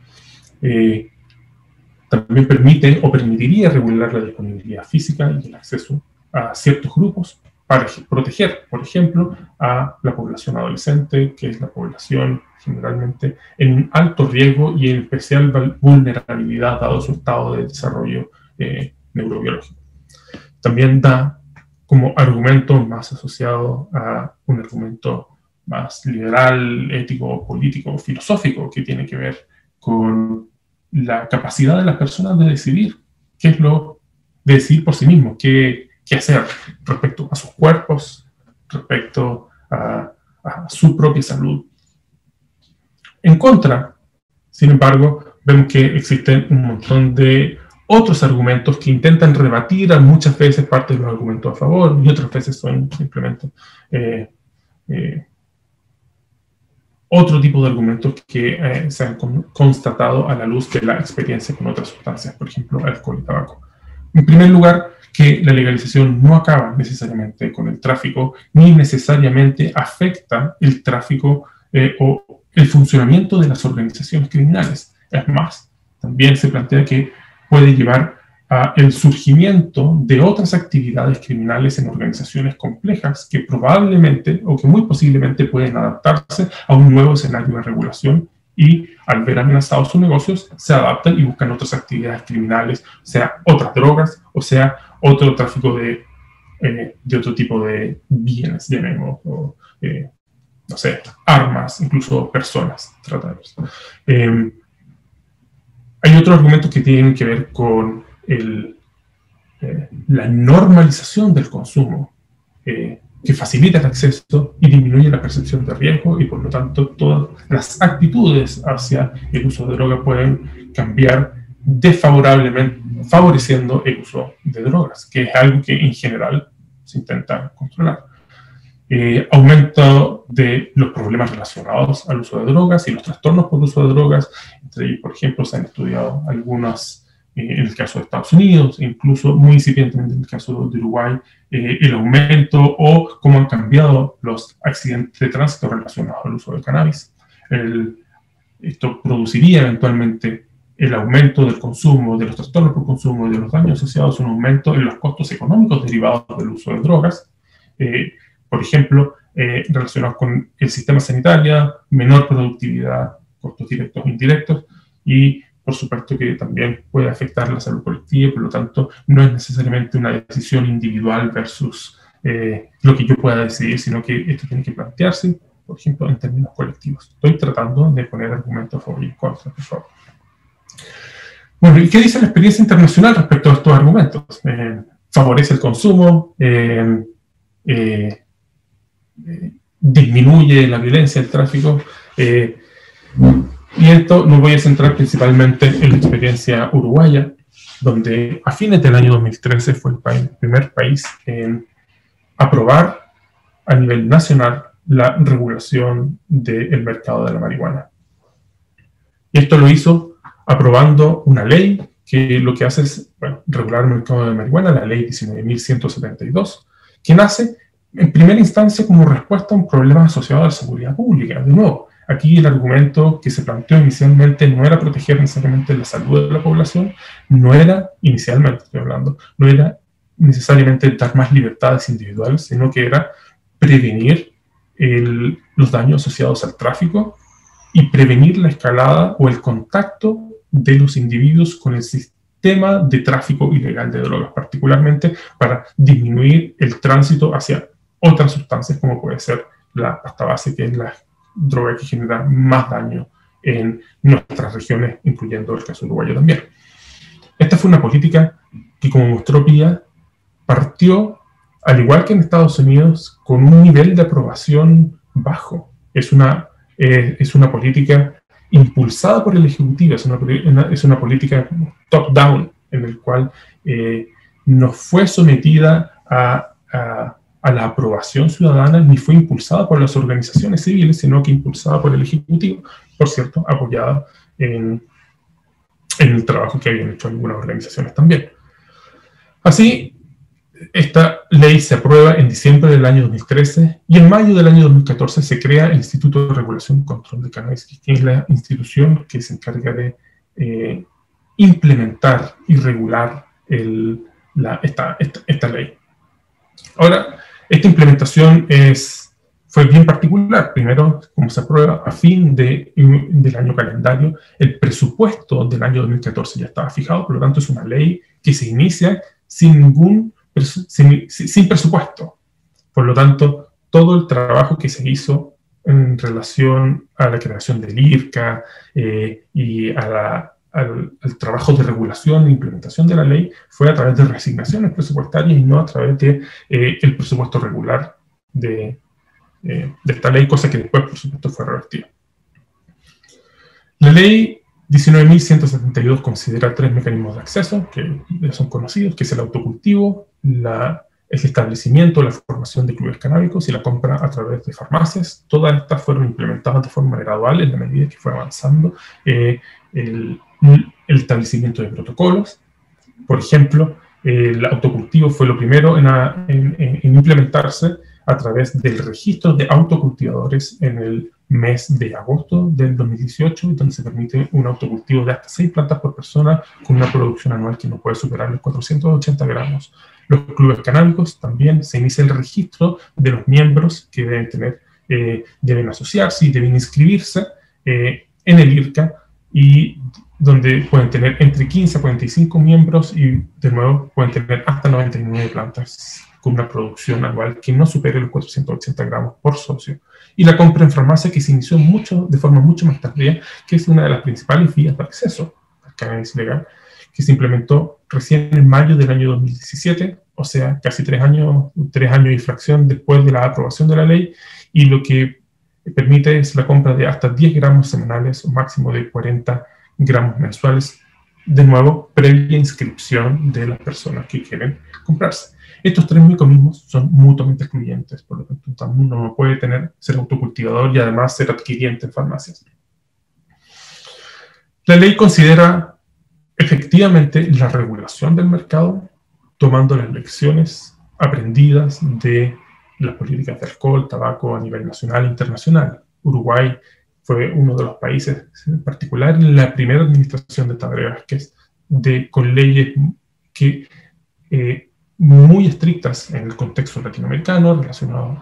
También permite o permitiría regular la disponibilidad física y el acceso a ciertos grupos para proteger, por ejemplo, a la población adolescente, que es la población generalmente en un alto riesgo y en especial vulnerabilidad dado su estado de desarrollo neurobiológico. También da como argumento más asociado a un argumento más liberal, ético, político, filosófico, que tiene que ver con la capacidad de las personas de decidir de decidir por sí mismos, qué hacer respecto a sus cuerpos, respecto a su propia salud. En contra, sin embargo, vemos que existen un montón de otros argumentos que intentan rebatir a muchas veces parte de los argumentos a favor y otras veces son simplemente otro tipo de argumentos que se han constatado a la luz de la experiencia con otras sustancias, por ejemplo, alcohol y tabaco. En primer lugar, que la legalización no acaba necesariamente con el tráfico, ni necesariamente afecta el tráfico o el funcionamiento de las organizaciones criminales. Es más, también se plantea que puede llevar a el surgimiento de otras actividades criminales en organizaciones complejas que probablemente o que muy posiblemente pueden adaptarse a un nuevo escenario de regulación y al ver amenazados sus negocios se adaptan y buscan otras actividades criminales, sea otras drogas o sea otro tráfico de otro tipo de bienes, llamemos, o no sé, armas, incluso personas tratadas. Hay otros argumentos que tienen que ver con la normalización del consumo, que facilita el acceso y disminuye la percepción de riesgo y por lo tanto todas las actitudes hacia el uso de droga pueden cambiar desfavorablemente, favoreciendo el uso de drogas, que es algo que en general se intenta controlar. Aumento de los problemas relacionados al uso de drogas y los trastornos por uso de drogas. Entre ellos, por ejemplo, se han estudiado algunas en el caso de Estados Unidos, incluso muy incipientemente en el caso de Uruguay, el aumento o cómo han cambiado los accidentes de tránsito relacionados al uso del cannabis. Esto produciría eventualmente el aumento del consumo, de los trastornos por consumo y de los daños asociados a un aumento en los costos económicos derivados del uso de drogas. Por ejemplo, relacionados con el sistema sanitario, menor productividad, costos directos e indirectos, y por supuesto que también puede afectar la salud colectiva, por lo tanto no es necesariamente una decisión individual versus lo que yo pueda decidir, sino que esto tiene que plantearse, por ejemplo, en términos colectivos. Estoy tratando de poner argumentos a favor y en contra, por favor. Bueno, ¿y qué dice la experiencia internacional respecto a estos argumentos? Favorece el consumo, disminuye la violencia, el tráfico. Y esto me voy a centrar principalmente en la experiencia uruguaya, donde a fines del año 2013 fue el primer país en aprobar a nivel nacional la regulación del mercado de la marihuana. Y esto lo hizo aprobando una ley que lo que hace es regular el mercado de marihuana, la ley 19.172, que nace en primera instancia como respuesta a un problema asociado a la seguridad pública. De nuevo, aquí el argumento que se planteó inicialmente no era proteger necesariamente la salud de la población, no era necesariamente dar más libertades individuales, sino que era prevenir los daños asociados al tráfico y prevenir la escalada o el contacto de los individuos con el sistema de tráfico ilegal de drogas, particularmente para disminuir el tránsito hacia otras sustancias como puede ser la pasta base, que es la droga que genera más daño en nuestras regiones, incluyendo el caso uruguayo también. Esta fue una política que, como mostró Pía, partió, al igual que en Estados Unidos, con un nivel de aprobación bajo. Es una política impulsada por el Ejecutivo, es una política top-down, en el cual no fue sometida a la aprobación ciudadana, ni fue impulsada por las organizaciones civiles, sino que impulsada por el Ejecutivo, por cierto, apoyada en el trabajo que habían hecho algunas organizaciones también. Así, esta ley se aprueba en diciembre del año 2013 y en mayo del año 2014 se crea el Instituto de Regulación y Control de Cannabis, que es la institución que se encarga de implementar y regular esta ley. Ahora, esta implementación fue bien particular. Primero, como se aprueba a fin del año calendario, el presupuesto del año 2014 ya estaba fijado, por lo tanto es una ley que se inicia sin presupuesto. Por lo tanto, todo el trabajo que se hizo en relación a la creación del IRCA y al trabajo de regulación e implementación de la ley fue a través de reasignaciones presupuestarias y no a través de el presupuesto regular de esta ley, cosa que después, por supuesto, fue revertida. La ley 19.172 considera 3 mecanismos de acceso que ya son conocidos, que es el autocultivo, el establecimiento, la formación de clubes canábicos y la compra a través de farmacias. Todas estas fueron implementadas de forma gradual en la medida que fue avanzando el establecimiento de protocolos. Por ejemplo, el autocultivo fue lo primero en implementarse a través del registro de autocultivadores en el mes de agosto del 2018, donde se permite un autocultivo de hasta 6 plantas por persona con una producción anual que no puede superar los 480 gramos. Los clubes canábicos también se inicia el registro de los miembros que deben asociarse y deben inscribirse en el IRCA, y donde pueden tener entre 15 a 45 miembros y de nuevo pueden tener hasta 99 plantas con una producción anual que no supere los 480 gramos por socio. Y la compra en farmacia, que se inició de forma mucho más tardía, que es una de las principales vías de acceso al cannabis legal, que se implementó recién en mayo del año 2017, o sea, casi 3 años y fracción después de la aprobación de la ley, y lo que permite es la compra de hasta 10 gramos semanales o máximo de 40 gramos mensuales, de nuevo, previa inscripción de las personas que quieren comprarse. Estos 3 mecanismos son mutuamente excluyentes, por lo tanto, uno no puede ser autocultivador y además ser adquiriente en farmacias. La ley considera efectivamente la regulación del mercado, tomando las lecciones aprendidas de las políticas de alcohol, tabaco a nivel nacional e internacional. Uruguay fue uno de los países, en particular en la primera administración de Tabaré Vázquez, con leyes muy estrictas en el contexto latinoamericano relacionado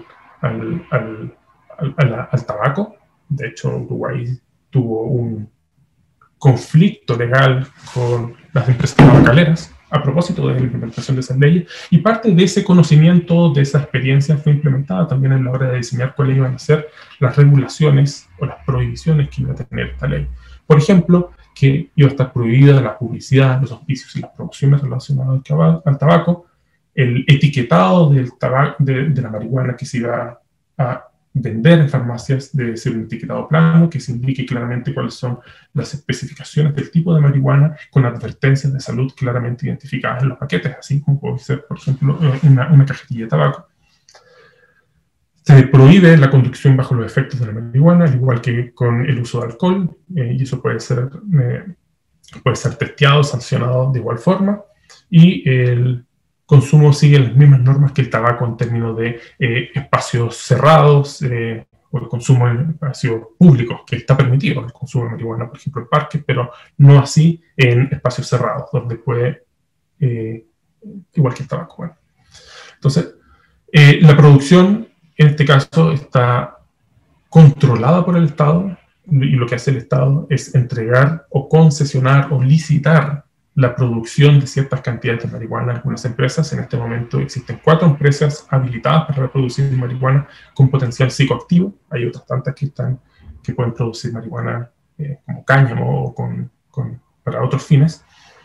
al tabaco. De hecho, Uruguay tuvo un conflicto legal con las empresas tabacaleras a propósito de la implementación de esas leyes, y parte de ese conocimiento, de esa experiencia, fue implementada también en la hora de diseñar cuáles iban a ser las regulaciones o las prohibiciones que iba a tener esta ley. Por ejemplo, que iba a estar prohibida la publicidad, los auspicios y las promociones relacionadas al tabaco, el etiquetado de la marihuana que se iba a vender en farmacias debe ser un etiquetado plano que se indique claramente cuáles son las especificaciones del tipo de marihuana, con advertencias de salud claramente identificadas en los paquetes, así como puede ser, por ejemplo, una cajetilla de tabaco. Se prohíbe la conducción bajo los efectos de la marihuana, al igual que con el uso de alcohol, y eso puede ser testeado, sancionado de igual forma, y el consumo sigue las mismas normas que el tabaco en términos de espacios cerrados o el consumo en espacios públicos, que está permitido el consumo de marihuana, por ejemplo, en parques, pero no así en espacios cerrados, donde puede, igual que el tabaco. Bueno. Entonces, la producción en este caso está controlada por el Estado, y lo que hace el Estado es entregar o concesionar o licitar la producción de ciertas cantidades de marihuana a algunas empresas. En este momento existen 4 empresas habilitadas para producir marihuana con potencial psicoactivo. Hay otras tantas que pueden producir marihuana como cáñamo o para otros fines.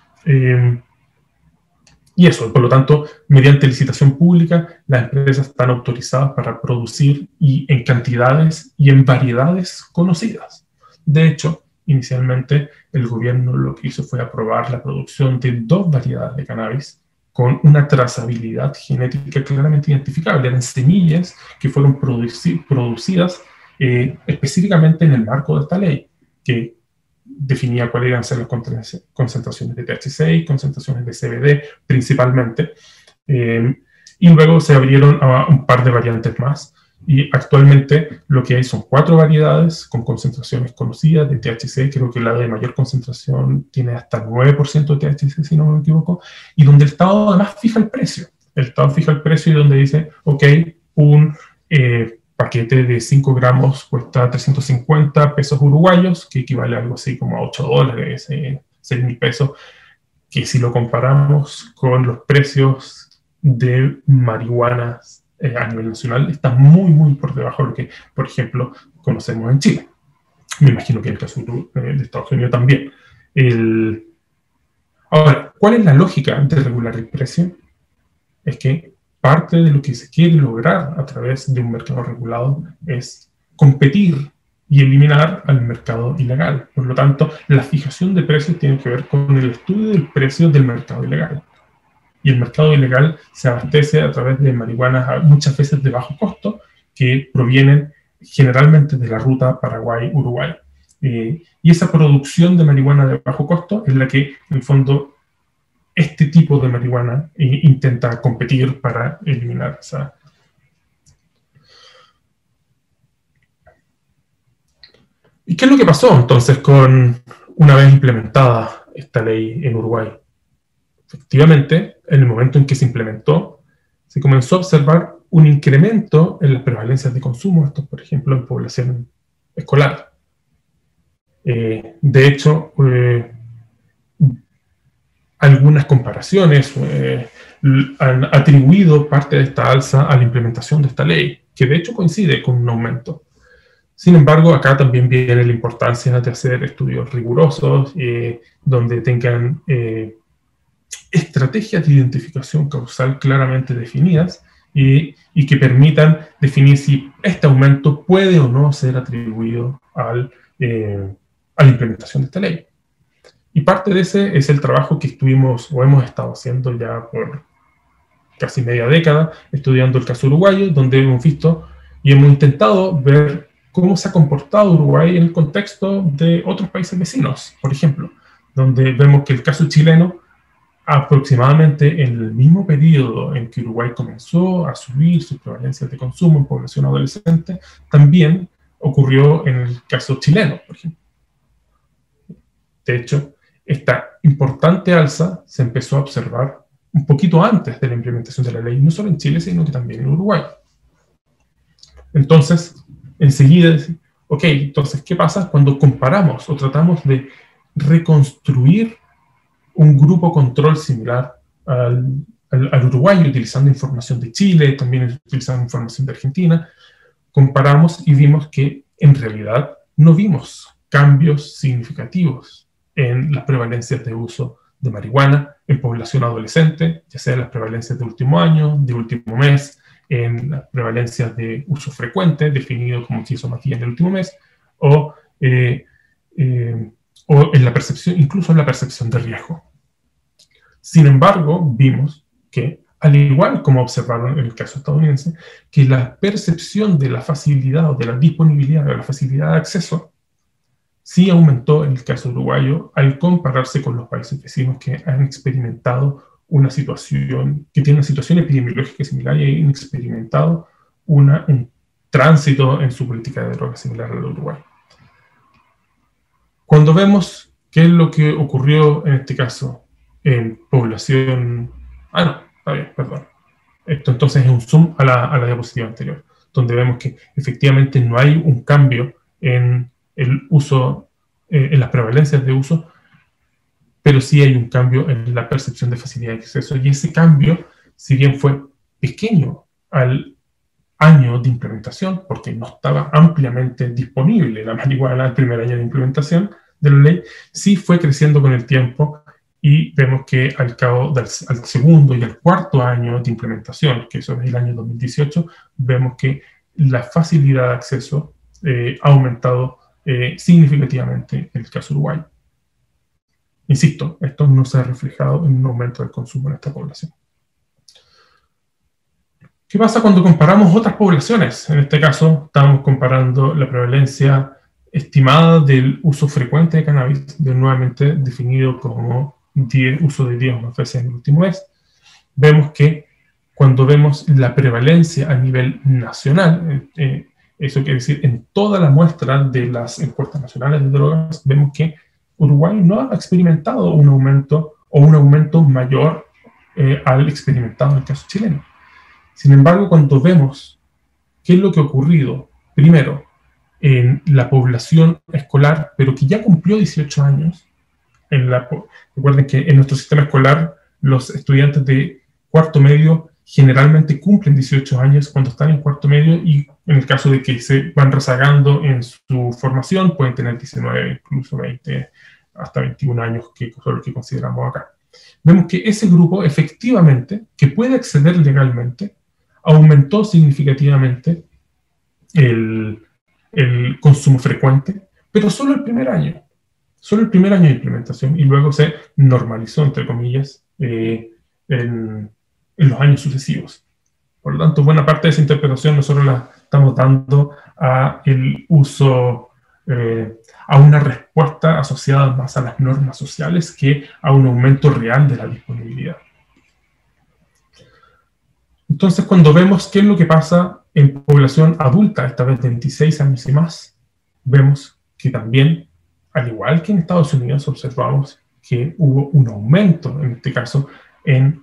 Y eso, por lo tanto, mediante licitación pública, las empresas están autorizadas para producir y en cantidades y en variedades conocidas. De hecho, inicialmente el gobierno lo que hizo fue aprobar la producción de 2 variedades de cannabis con una trazabilidad genética claramente identificable. Eran semillas que fueron producidas específicamente en el marco de esta ley, que definía cuáles iban a ser las concentraciones de THC y concentraciones de CBD principalmente, y luego se abrieron a un par de variantes más, y actualmente lo que hay son 4 variedades con concentraciones conocidas de THC. Creo que la de mayor concentración tiene hasta 9% de THC, si no me equivoco, y donde el Estado además fija el precio. El Estado fija el precio y donde dice, ok, un paquete de 5 gramos cuesta 350 pesos uruguayos, que equivale a algo así como a $8, 6.000 pesos, que si lo comparamos con los precios de marihuana a nivel nacional, está muy, muy por debajo de lo que, por ejemplo, conocemos en Chile. Me imagino que en el caso de Estados Unidos también. Ahora, ¿cuál es la lógica de regular el precio? Es que parte de lo que se quiere lograr a través de un mercado regulado es competir y eliminar al mercado ilegal. Por lo tanto, la fijación de precios tiene que ver con el estudio del precio del mercado ilegal. Y el mercado ilegal se abastece a través de marihuanas muchas veces de bajo costo, que provienen generalmente de la ruta Paraguay-Uruguay. Y esa producción de marihuana de bajo costo es la que, en el fondo, este tipo de marihuana intenta competir para eliminar esa. ¿Y qué es lo que pasó entonces una vez implementada esta ley en Uruguay? Efectivamente, en el momento en que se implementó, se comenzó a observar un incremento en las prevalencias de consumo, esto por ejemplo en población escolar. De hecho, algunas comparaciones han atribuido parte de esta alza a la implementación de esta ley, que de hecho coincide con un aumento. Sin embargo, acá también viene la importancia de hacer estudios rigurosos, donde tengan estrategias de identificación causal claramente definidas y que permitan definir si este aumento puede o no ser atribuido a la implementación de esta ley. Y parte de ese es el trabajo que estuvimos o hemos estado haciendo ya por casi media década, estudiando el caso uruguayo, donde hemos visto y hemos intentado ver cómo se ha comportado Uruguay en el contexto de otros países vecinos, por ejemplo, donde vemos que el caso chileno, aproximadamente en el mismo periodo en que Uruguay comenzó a subir sus prevalencias de consumo en población adolescente, también ocurrió en el caso chileno, por ejemplo. De hecho, esta importante alza se empezó a observar un poquito antes de la implementación de la ley, no solo en Chile, sino que también en Uruguay. Entonces, enseguida, ok, entonces, ¿qué pasa cuando comparamos o tratamos de reconstruir un grupo control similar al uruguayo, utilizando información de Chile, también utilizando información de Argentina? Comparamos y vimos que en realidad no vimos cambios significativos en las prevalencias de uso de marihuana en población adolescente, ya sea las prevalencias de último año, de último mes, en las prevalencias de uso frecuente, definido como quizomatía en el último mes, o en la percepción, incluso en la percepción de riesgo. Sin embargo, vimos que, al igual como observaron en el caso estadounidense, que la percepción de la facilidad o de la disponibilidad o la facilidad de acceso sí aumentó en el caso uruguayo al compararse con los países vecinos que han experimentado una situación, que tienen una situación epidemiológica similar y han experimentado un tránsito en su política de drogas similar a la de Uruguay. Cuando vemos qué es lo que ocurrió en este caso en población... está bien, perdón. Esto entonces es un zoom a la diapositiva anterior, donde vemos que efectivamente no hay un cambio en el uso, en las prevalencias de uso, pero sí hay un cambio en la percepción de facilidad de acceso. Y ese cambio, si bien fue pequeño al año de implementación, porque no estaba ampliamente disponible la marihuana al primer año de implementación de la ley, sí fue creciendo con el tiempo, y vemos que al cabo del al segundo y al cuarto año de implementación, que eso es el año 2018, vemos que la facilidad de acceso ha aumentado significativamente en el caso uruguayo. Insisto, esto no se ha reflejado en un aumento del consumo en esta población. ¿Qué pasa cuando comparamos otras poblaciones? En este caso, estamos comparando la prevalencia estimada del uso frecuente de cannabis, nuevamente definido como uso de 10 o más veces en el último mes. Vemos que cuando vemos la prevalencia a nivel nacional, eso quiere decir en toda la muestra de las encuestas nacionales de drogas, vemos que Uruguay no ha experimentado un aumento o un aumento mayor al experimentado en el caso chileno. Sin embargo, cuando vemos qué es lo que ha ocurrido, primero, en la población escolar, pero que ya cumplió 18 años, recuerden que en nuestro sistema escolar los estudiantes de cuarto medio generalmente cumplen 18 años cuando están en cuarto medio, y en el caso de que se van rezagando en su formación pueden tener 19, incluso 20, hasta 21 años, que son los que consideramos acá. Vemos que ese grupo efectivamente, que puede acceder legalmente, aumentó significativamente el consumo frecuente, pero solo el primer año de implementación, y luego se normalizó, entre comillas, en los años sucesivos. Por lo tanto, buena parte de esa interpretación nosotros la estamos dando a el uso, a una respuesta asociada más a las normas sociales que a un aumento real de la disponibilidad. Entonces, cuando vemos qué es lo que pasa en población adulta, esta vez de 26 años y más, vemos que también, al igual que en Estados Unidos, observamos que hubo un aumento, en este caso, en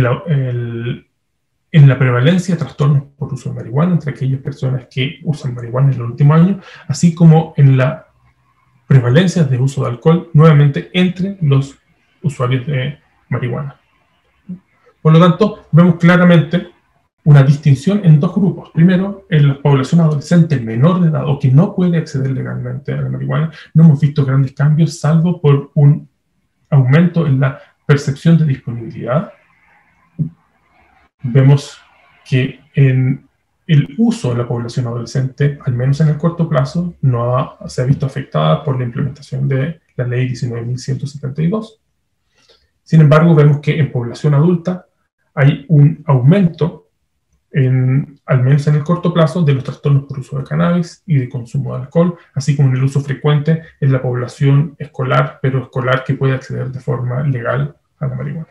la prevalencia de trastornos por uso de marihuana entre aquellas personas que usan marihuana en el último año, así como en la prevalencia de uso de alcohol, nuevamente entre los usuarios de marihuana. Por lo tanto, vemos claramente una distinción en dos grupos. Primero, en la población adolescente menor de edad o que no puede acceder legalmente a la marihuana, no hemos visto grandes cambios, salvo por un aumento en la percepción de disponibilidad. Vemos que en el uso de la población adolescente, al menos en el corto plazo, no se ha visto afectada por la implementación de la ley 19.172. Sin embargo, vemos que en población adulta hay un aumento, al menos en el corto plazo, de los trastornos por uso de cannabis y de consumo de alcohol, así como en el uso frecuente en la población escolar, pero escolar que puede acceder de forma legal a la marihuana.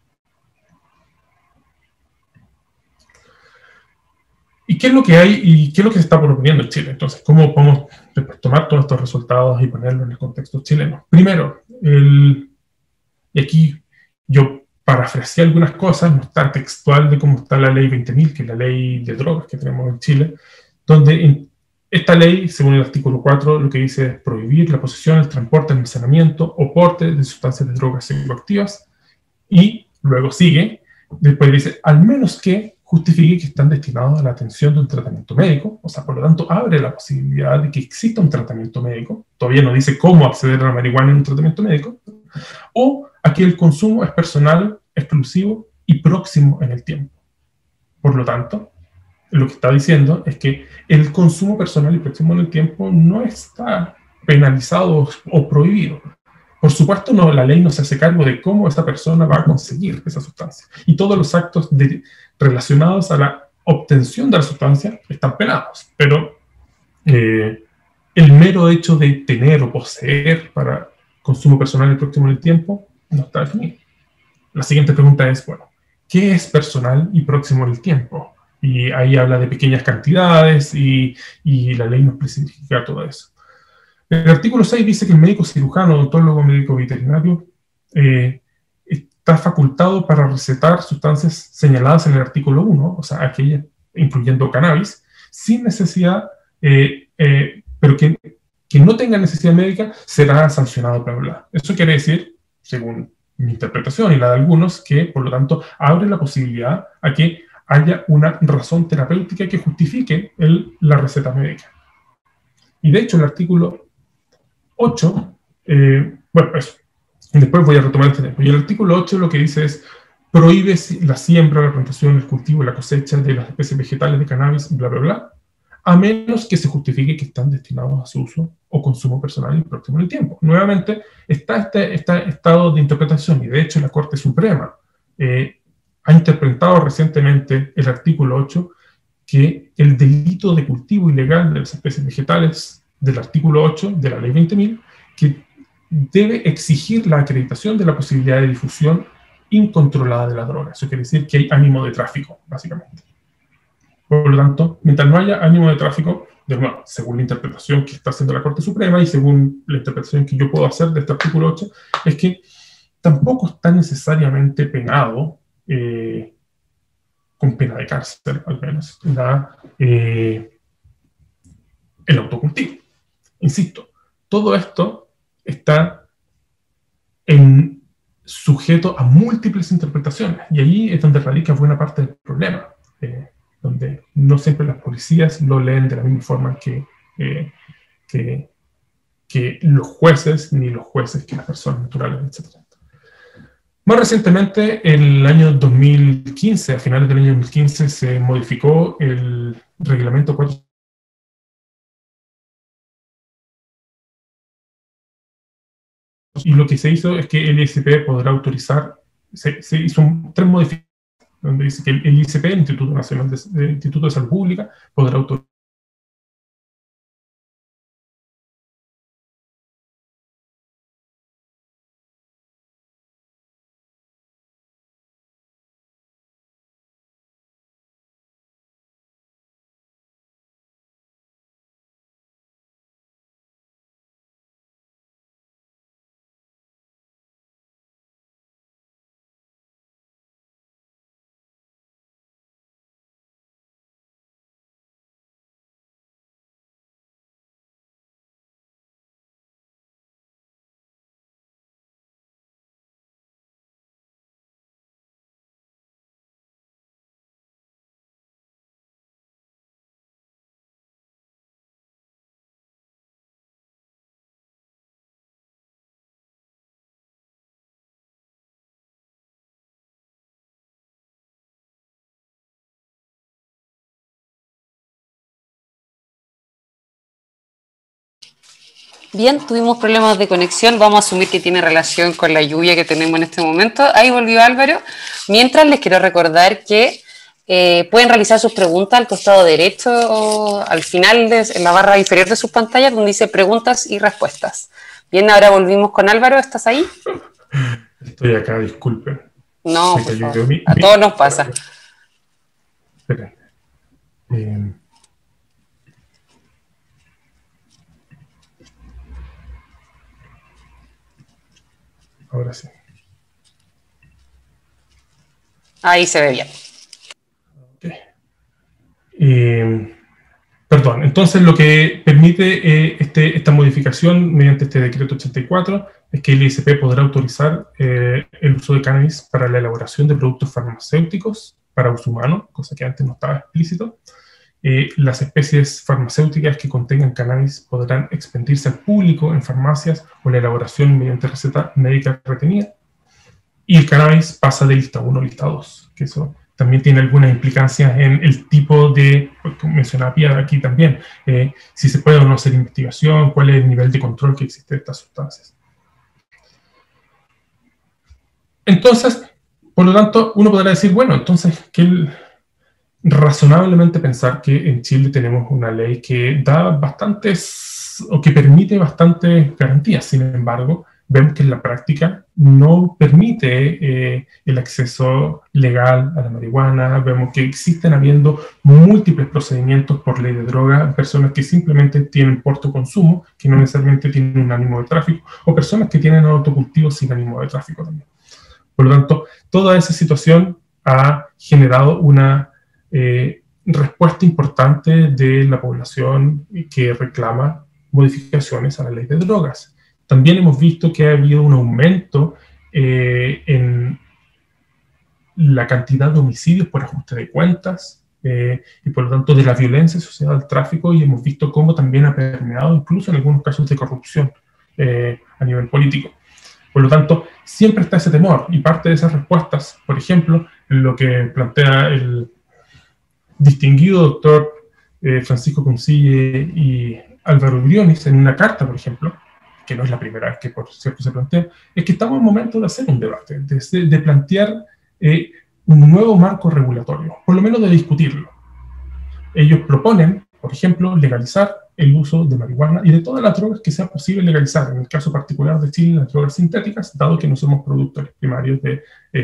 ¿Y qué es lo que hay y qué es lo que se está proponiendo en Chile? Entonces, ¿cómo podemos tomar todos estos resultados y ponerlos en el contexto chileno? Primero, y aquí yo parafraseé algunas cosas, no está textual de cómo está la ley 20.000, que es la ley de drogas que tenemos en Chile, donde en esta ley, según el artículo 4, lo que dice es prohibir la posesión, el transporte, el almacenamiento o porte de sustancias de drogas psicoactivas, y luego sigue, después dice, al menos que justifique que están destinados a la atención de un tratamiento médico, o sea, por lo tanto, abre la posibilidad de que exista un tratamiento médico, todavía no dice cómo acceder a la marihuana en un tratamiento médico, o aquí el consumo es personal, exclusivo y próximo en el tiempo. Por lo tanto, lo que está diciendo es que el consumo personal y próximo en el tiempo no está penalizado o prohibido. Por supuesto, no, la ley no se hace cargo de cómo esta persona va a conseguir esa sustancia. Y todos los actos relacionados a la obtención de la sustancia están penados. Pero el mero hecho de tener o poseer para consumo personal y próximo en el tiempo no está definido. La siguiente pregunta es, bueno, ¿qué es personal y próximo en el tiempo? Y ahí habla de pequeñas cantidades y la ley nos especifica todo eso. El artículo 6 dice que el médico cirujano, odontólogo, médico veterinario está facultado para recetar sustancias señaladas en el artículo 1, o sea, aquellas incluyendo cannabis, sin necesidad, pero que no tenga necesidad médica será sancionado, bla, bla, bla. Eso quiere decir, según mi interpretación y la de algunos, que por lo tanto abre la posibilidad a que haya una razón terapéutica que justifique la receta médica. Y de hecho el artículo 8, bueno, eso, después voy a retomar este tema. Y el artículo 8 lo que dice es, prohíbe la siembra, la plantación, el cultivo, la cosecha de las especies vegetales de cannabis, bla, bla, bla, a menos que se justifique que están destinados a su uso o consumo personal y próximo en el tiempo. Nuevamente, está este estado de interpretación, y de hecho la Corte Suprema ha interpretado recientemente el artículo 8, que el delito de cultivo ilegal de las especies vegetales del artículo 8 de la Ley 20.000, que debe exigir la acreditación de la posibilidad de difusión incontrolada de la droga. Eso quiere decir que hay ánimo de tráfico, básicamente. Por lo tanto, mientras no haya ánimo de tráfico, de nuevo, según la interpretación que está haciendo la Corte Suprema y según la interpretación que yo puedo hacer de este artículo 8, es que tampoco está necesariamente penado, con pena de cárcel, al menos, el autocultivo. Insisto, todo esto está sujeto a múltiples interpretaciones, y ahí es donde radica buena parte del problema, donde no siempre las policías lo leen de la misma forma que los jueces, ni los jueces que las personas naturales, etc. Más recientemente, en el año 2015, a finales del año 2015, se modificó el reglamento 4. Y lo que se hizo es que el ISP podrá autorizar, se hizo 3 modificaciones, donde dice que el ISP, el Instituto Nacional Instituto de Salud Pública, podrá autorizar Bien, tuvimos problemas de conexión, vamos a asumir que tiene relación con la lluvia que tenemos en este momento. Ahí volvió Álvaro. Mientras, les quiero recordar que pueden realizar sus preguntas al costado derecho o al final en la barra inferior de sus pantallas, donde dice preguntas y respuestas. Bien, ahora volvimos con Álvaro, ¿estás ahí? Estoy acá, disculpen. No, por favor. A todos nos pasa. Esperen. Ahora sí. Ahí se ve bien. Okay. Perdón, entonces lo que permite esta modificación mediante este decreto 84 es que el ISP podrá autorizar el uso de cannabis para la elaboración de productos farmacéuticos para uso humano, cosa que antes no estaba explícito. Las especies farmacéuticas que contengan cannabis podrán expendirse al público en farmacias o la elaboración mediante receta médica retenida. Y el cannabis pasa de lista 1 a lista 2, que eso también tiene algunas implicancias en el tipo de, como mencionaba Pia aquí también, si se puede o no hacer investigación, cuál es el nivel de control que existe de estas sustancias. Entonces, por lo tanto, uno podrá decir, bueno, entonces, razonablemente pensar que en Chile tenemos una ley que da bastantes, o que permite bastantes garantías. Sin embargo, vemos que en la práctica no permite el acceso legal a la marihuana. Vemos que existen habiendo múltiples procedimientos por ley de droga, personas que simplemente tienen porte o consumo, que no necesariamente tienen un ánimo de tráfico, o personas que tienen autocultivo sin ánimo de tráfico también. Por lo tanto, toda esa situación ha generado una respuesta importante de la población que reclama modificaciones a la ley de drogas. También hemos visto que ha habido un aumento en la cantidad de homicidios por ajuste de cuentas y por lo tanto de la violencia asociada al tráfico, y hemos visto cómo también ha permeado incluso en algunos casos de corrupción a nivel político. Por lo tanto, siempre está ese temor, y parte de esas respuestas, por ejemplo, lo que plantea el distinguido doctor Francisco Cuncille y Álvaro Briones en una carta, por ejemplo, que no es la primera vez que por cierto se plantea, es que estamos en momento de hacer un debate, de plantear un nuevo marco regulatorio, por lo menos de discutirlo. Ellos proponen, por ejemplo, legalizar el uso de marihuana y de todas las drogas que sea posible legalizar, en el caso particular de Chile, las drogas sintéticas, dado que no somos productores primarios de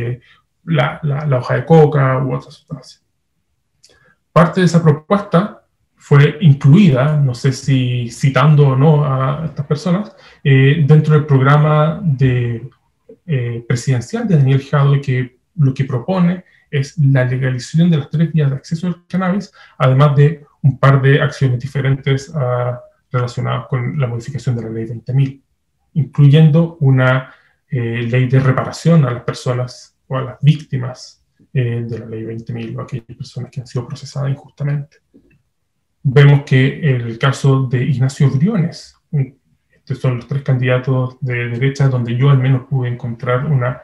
la hoja de coca u otras sustancias. Parte de esa propuesta fue incluida, no sé si citando o no a estas personas, dentro del programa presidencial de Daniel Jadwe, que lo que propone es la legalización de las 3 vías de acceso al cannabis, además de un par de acciones diferentes relacionadas con la modificación de la ley 20.000, incluyendo una ley de reparación a las personas o a las víctimas de la ley 20.000 o a aquellas personas que han sido procesadas injustamente. Vemos que en el caso de Ignacio Briones, estos son los 3 candidatos de derecha donde yo al menos pude encontrar una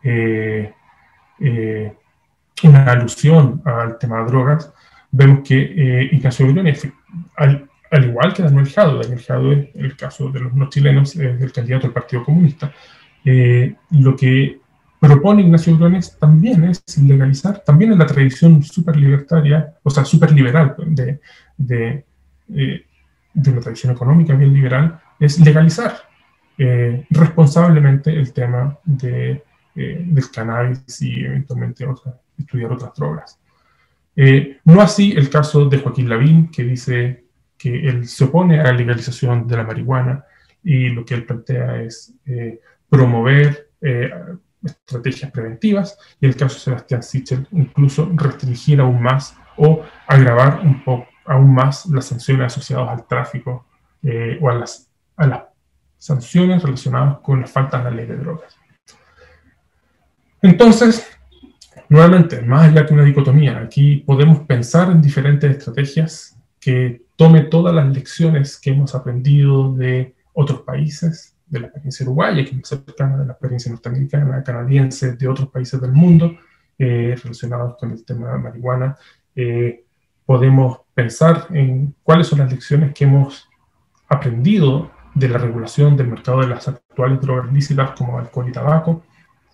alusión al tema de drogas. Vemos que Ignacio Briones, al igual que Daniel Jadwe, en el caso de los no chilenos, es el candidato del Partido Comunista, lo que propone Ignacio Briones también es legalizar, también en la tradición súper libertaria, o sea, súper liberal de una tradición económica bien liberal, es legalizar responsablemente el tema del cannabis y eventualmente estudiar otras drogas. No así el caso de Joaquín Lavín, que dice que él se opone a la legalización de la marihuana y lo que él plantea es promover estrategias preventivas, y el caso de Sebastián Sichel incluso restringir aún más o agravar un poco aún más las sanciones asociadas al tráfico o a las sanciones relacionadas con la falta de la ley de drogas. Entonces, nuevamente, más allá que una dicotomía, aquí podemos pensar en diferentes estrategias que tome todas las lecciones que hemos aprendido de otros países, de la experiencia uruguaya, que es más cercana de la experiencia norteamericana, canadiense, de otros países del mundo relacionados con el tema de la marihuana. Podemos pensar en cuáles son las lecciones que hemos aprendido de la regulación del mercado de las actuales drogas lícitas como alcohol y tabaco.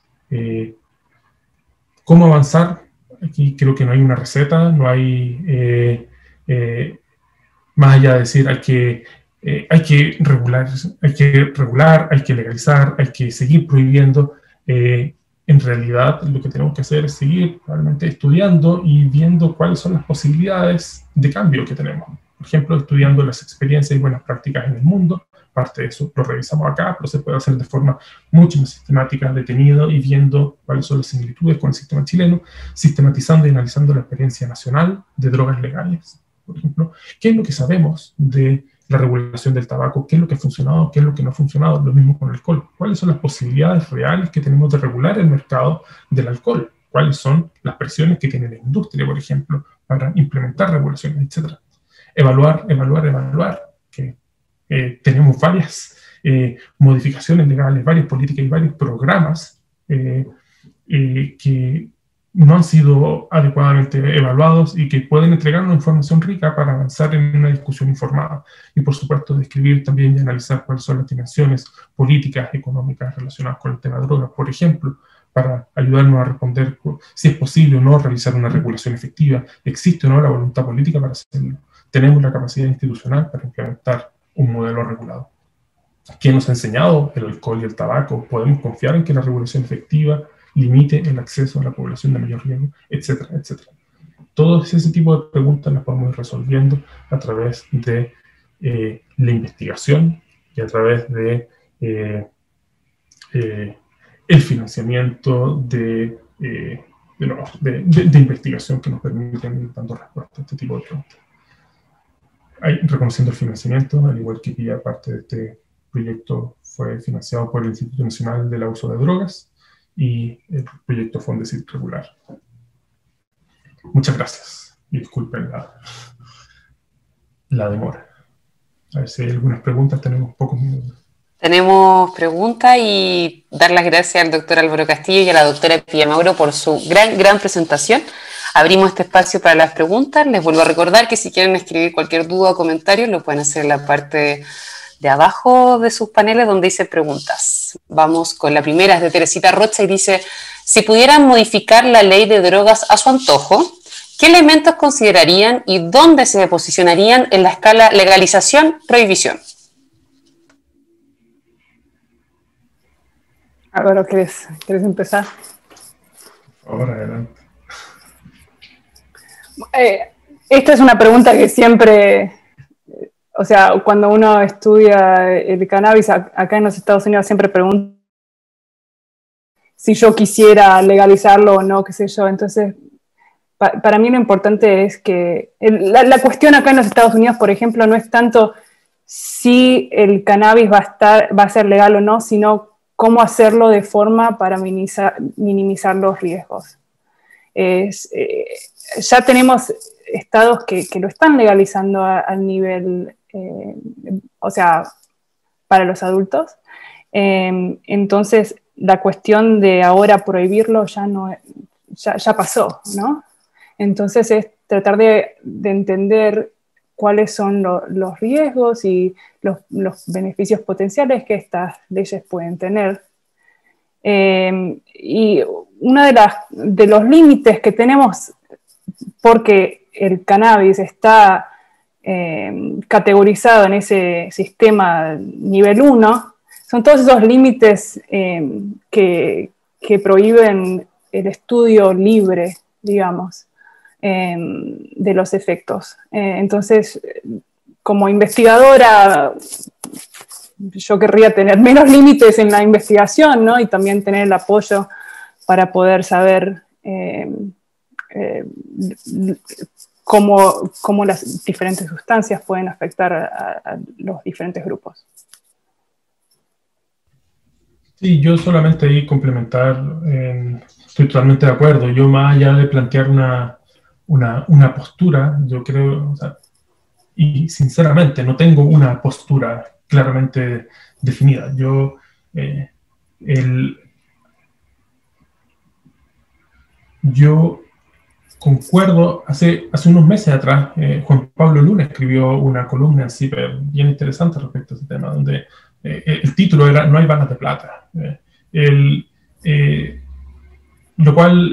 ¿Cómo avanzar? Aquí creo que no hay una receta, no hay, más allá de decir hay que regular, hay que legalizar, hay que seguir prohibiendo. En realidad lo que tenemos que hacer es seguir probablemente estudiando y viendo cuáles son las posibilidades de cambio que tenemos. Por ejemplo, estudiando las experiencias y buenas prácticas en el mundo. Parte de eso lo revisamos acá, pero se puede hacer de forma mucho más sistemática, detenido y viendo cuáles son las similitudes con el sistema chileno, sistematizando y analizando la experiencia nacional de drogas legales. Por ejemplo, ¿qué es lo que sabemos de la regulación del tabaco? ¿Qué es lo que ha funcionado? ¿Qué es lo que no ha funcionado? Lo mismo con el alcohol. ¿Cuáles son las posibilidades reales que tenemos de regular el mercado del alcohol? ¿Cuáles son las presiones que tiene la industria, por ejemplo, para implementar regulaciones, etcétera? Evaluar, que tenemos varias modificaciones legales, varias políticas y varios programas que no han sido adecuadamente evaluados y que pueden entregar una información rica para avanzar en una discusión informada. Y por supuesto, describir también y analizar cuáles son las dimensiones políticas, económicas relacionadas con el tema de drogas, por ejemplo, para ayudarnos a responder si es posible o no realizar una regulación efectiva, existe o no la voluntad política para hacerlo, tenemos la capacidad institucional para implementar un modelo regulado. ¿Quién nos ha enseñado el alcohol y el tabaco? ¿Podemos confiar en que la regulación efectiva limite el acceso a la población de mayor riesgo? Etcétera, etcétera. Todo ese tipo de preguntas las podemos ir resolviendo a través de la investigación y a través de el financiamiento de investigación que nos permiten ir dando respuesta a este tipo de preguntas. Reconociendo el financiamiento, al igual que ya parte de este proyecto fue financiado por el Instituto Nacional del Abuso de Drogas y el proyecto Fondesit regular. Muchas gracias y disculpen la demora. A ver si hay algunas preguntas, tenemos pocos minutos. Tenemos preguntas y dar las gracias al doctor Álvaro Castillo y a la doctora Pía Mauro por su gran presentación. Abrimos este espacio para las preguntas. Les vuelvo a recordar que si quieren escribir cualquier duda o comentario, lo pueden hacer en la parte de abajo de sus paneles donde dice preguntas. Vamos con la primera, es de Teresita Rocha y dice: si pudieran modificar la ley de drogas a su antojo, ¿qué elementos considerarían y dónde se posicionarían en la escala legalización-prohibición? Álvaro, ¿quieres empezar? Ahora, adelante. Esta es una pregunta que siempre, o sea, cuando uno estudia el cannabis acá en los Estados Unidos siempre pregunta si yo quisiera legalizarlo o no, qué sé yo. Entonces, para mí lo importante es que la cuestión acá en los Estados Unidos, por ejemplo, no es tanto si el cannabis va a ser legal o no, sino cómo hacerlo de forma para minimizar los riesgos. Ya tenemos estados que lo están legalizando al nivel, o sea, para los adultos. Entonces, la cuestión de ahora prohibirlo ya pasó, ¿no? Entonces, es tratar de entender cuáles son los riesgos y los beneficios potenciales que estas leyes pueden tener. Y uno de los límites que tenemos, porque el cannabis está categorizado en ese sistema nivel 1, son todos esos límites que prohíben el estudio libre, digamos, de los efectos. Entonces, como investigadora, yo querría tener menos límites en la investigación, ¿no? Y también tener el apoyo para poder saber cómo las diferentes sustancias pueden afectar a los diferentes grupos. Sí, yo solamente ahí complementar, estoy totalmente de acuerdo. Yo más allá de plantear una postura, yo creo, o sea, y sinceramente no tengo una postura claramente definida. Yo concuerdo, hace unos meses atrás, Juan Pablo Luna escribió una columna en CIPER bien interesante respecto a ese tema, donde el título era "No hay balas de plata", lo cual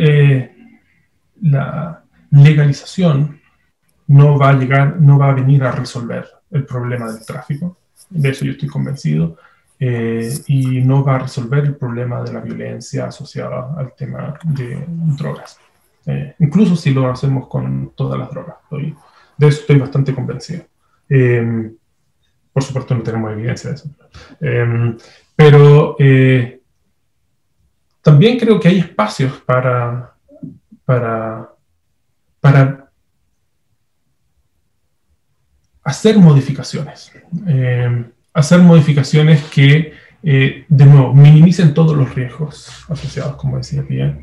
la legalización no va a venir a resolver el problema del tráfico, de eso yo estoy convencido, y no va a resolver el problema de la violencia asociada al tema de drogas, incluso si lo hacemos con todas las drogas. De eso estoy bastante convencido. Por supuesto no tenemos evidencia de eso, pero también creo que hay espacios para hacer modificaciones. Hacer modificaciones que, de nuevo, minimicen todos los riesgos asociados, como decía Pía,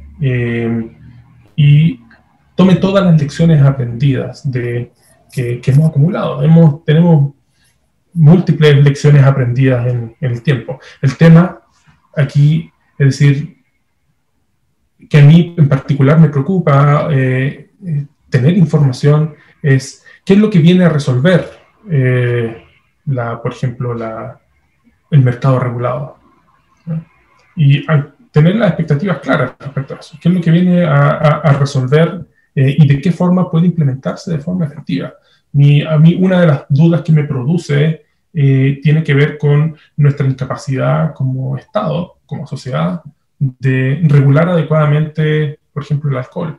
y tome todas las lecciones aprendidas que hemos acumulado. Tenemos múltiples lecciones aprendidas en el tiempo. El tema aquí es decir, que a mí en particular me preocupa tener información es qué es lo que viene a resolver, por ejemplo, el mercado regulado, ¿no? Y tener las expectativas claras respecto a eso, qué es lo que viene a resolver y de qué forma puede implementarse de forma efectiva. A mí una de las dudas que me produce tiene que ver con nuestra incapacidad como Estado, como sociedad, de regular adecuadamente, por ejemplo, el alcohol,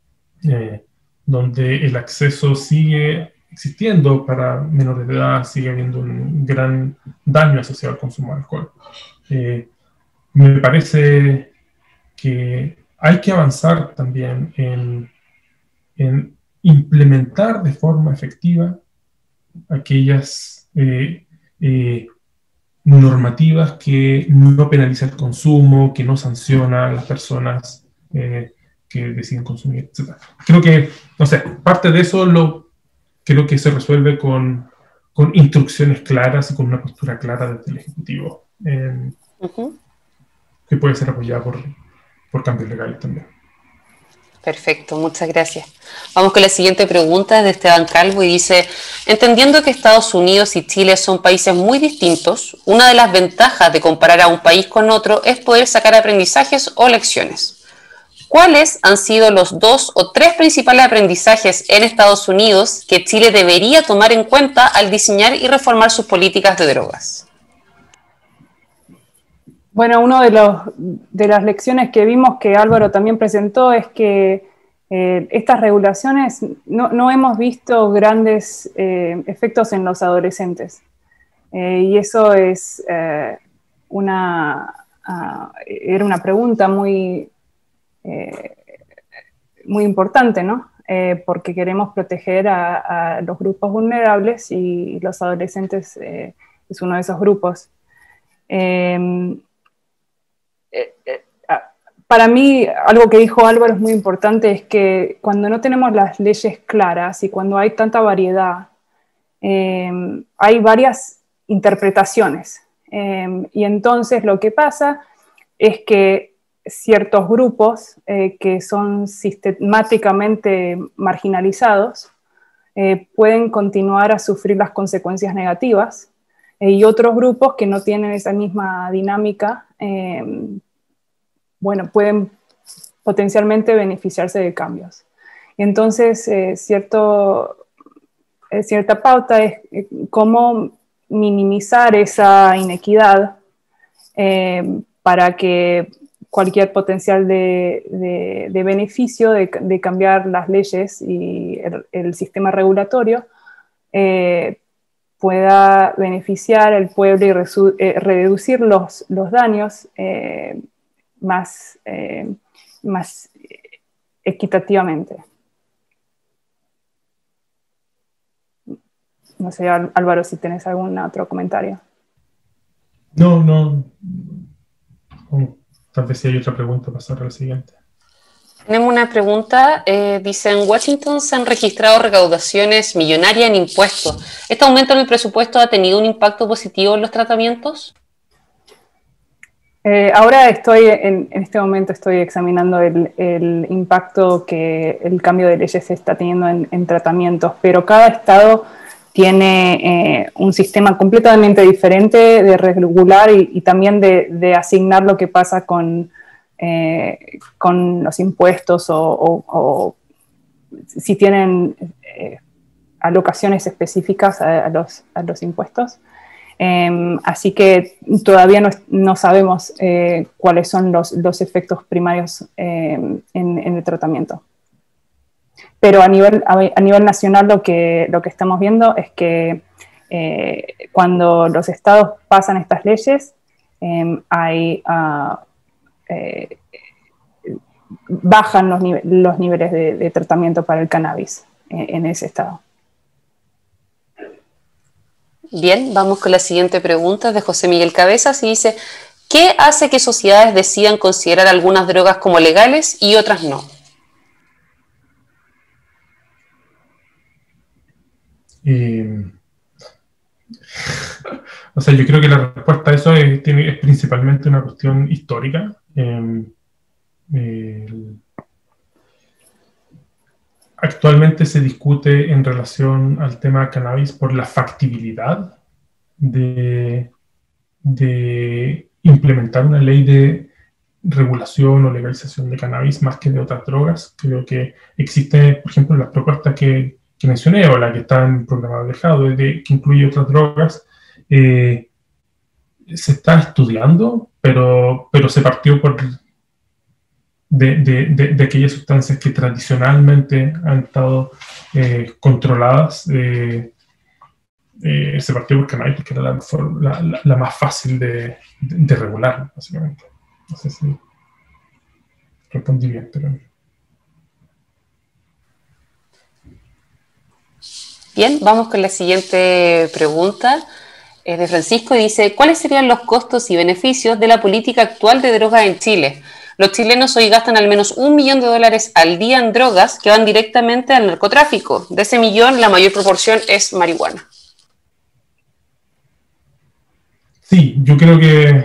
donde el acceso sigue existiendo para menores de edad, sigue habiendo un gran daño asociado al consumo de alcohol. Me parece que hay que avanzar también en implementar de forma efectiva aquellas normativas que no penalizan el consumo, que no sancionan a las personas que deciden consumir, etc. Creo que, no sé, parte de eso creo que se resuelve con instrucciones claras y con una postura clara desde el Ejecutivo, que puede ser apoyada por cambios legales también. Perfecto, muchas gracias. Vamos con la siguiente pregunta de Esteban Calvo y dice: entendiendo que Estados Unidos y Chile son países muy distintos, una de las ventajas de comparar a un país con otro es poder sacar aprendizajes o lecciones. ¿Cuáles han sido los 2 o 3 principales aprendizajes en Estados Unidos que Chile debería tomar en cuenta al diseñar y reformar sus políticas de drogas? Bueno, una de las lecciones que vimos que Álvaro también presentó es que estas regulaciones no hemos visto grandes efectos en los adolescentes. Y eso era una pregunta muy importante, ¿no? Porque queremos proteger a los grupos vulnerables y los adolescentes es uno de esos grupos. Para mí, algo que dijo Álvaro es muy importante, es que cuando no tenemos las leyes claras y cuando hay tanta variedad, hay varias interpretaciones. Y entonces lo que pasa es que ciertos grupos que son sistemáticamente marginalizados pueden continuar a sufrir las consecuencias negativas, y otros grupos que no tienen esa misma dinámica pueden potencialmente beneficiarse de cambios. Entonces, cierta pauta es cómo minimizar esa inequidad para que cualquier potencial de beneficio de cambiar las leyes y el sistema regulatorio pueda beneficiar al pueblo y reducir los daños más equitativamente. No sé, Álvaro, si tenés algún otro comentario. No. Tal vez si hay otra pregunta, pasar a la siguiente. Tenemos una pregunta, dice: en Washington se han registrado recaudaciones millonarias en impuestos. ¿Este aumento en el presupuesto ha tenido un impacto positivo en los tratamientos? Ahora en este momento estoy examinando el impacto que el cambio de leyes está teniendo en tratamientos, pero cada estado tiene un sistema completamente diferente de regular y también de asignar lo que pasa con los impuestos o si tienen alocaciones específicas a los impuestos. Así que todavía no sabemos cuáles son los efectos primarios en el tratamiento. Pero a nivel nacional lo que estamos viendo es que cuando los estados pasan estas leyes, bajan los niveles de tratamiento para el cannabis en ese estado. Bien, vamos con la siguiente pregunta de José Miguel Cabezas y dice: ¿qué hace que sociedades decidan considerar algunas drogas como legales y otras no? O sea, yo creo que la respuesta a eso es principalmente una cuestión histórica. Actualmente se discute en relación al tema cannabis por la factibilidad de implementar una ley de regulación o legalización de cannabis más que de otras drogas. Creo que existe, por ejemplo, las propuestas que mencioné o la que está en el programa de Jadwe, que incluye otras drogas. Se está estudiando, pero se partió de aquellas sustancias que tradicionalmente han estado controladas. Se partió por cannabis porque era la más fácil de regular, básicamente. No sé si respondí bien, pero... Bien, vamos con la siguiente pregunta. Es de Francisco y dice: ¿cuáles serían los costos y beneficios de la política actual de drogas en Chile? Los chilenos hoy gastan al menos $1 millón al día en drogas que van directamente al narcotráfico. De ese millón, la mayor proporción es marihuana. Sí, yo creo que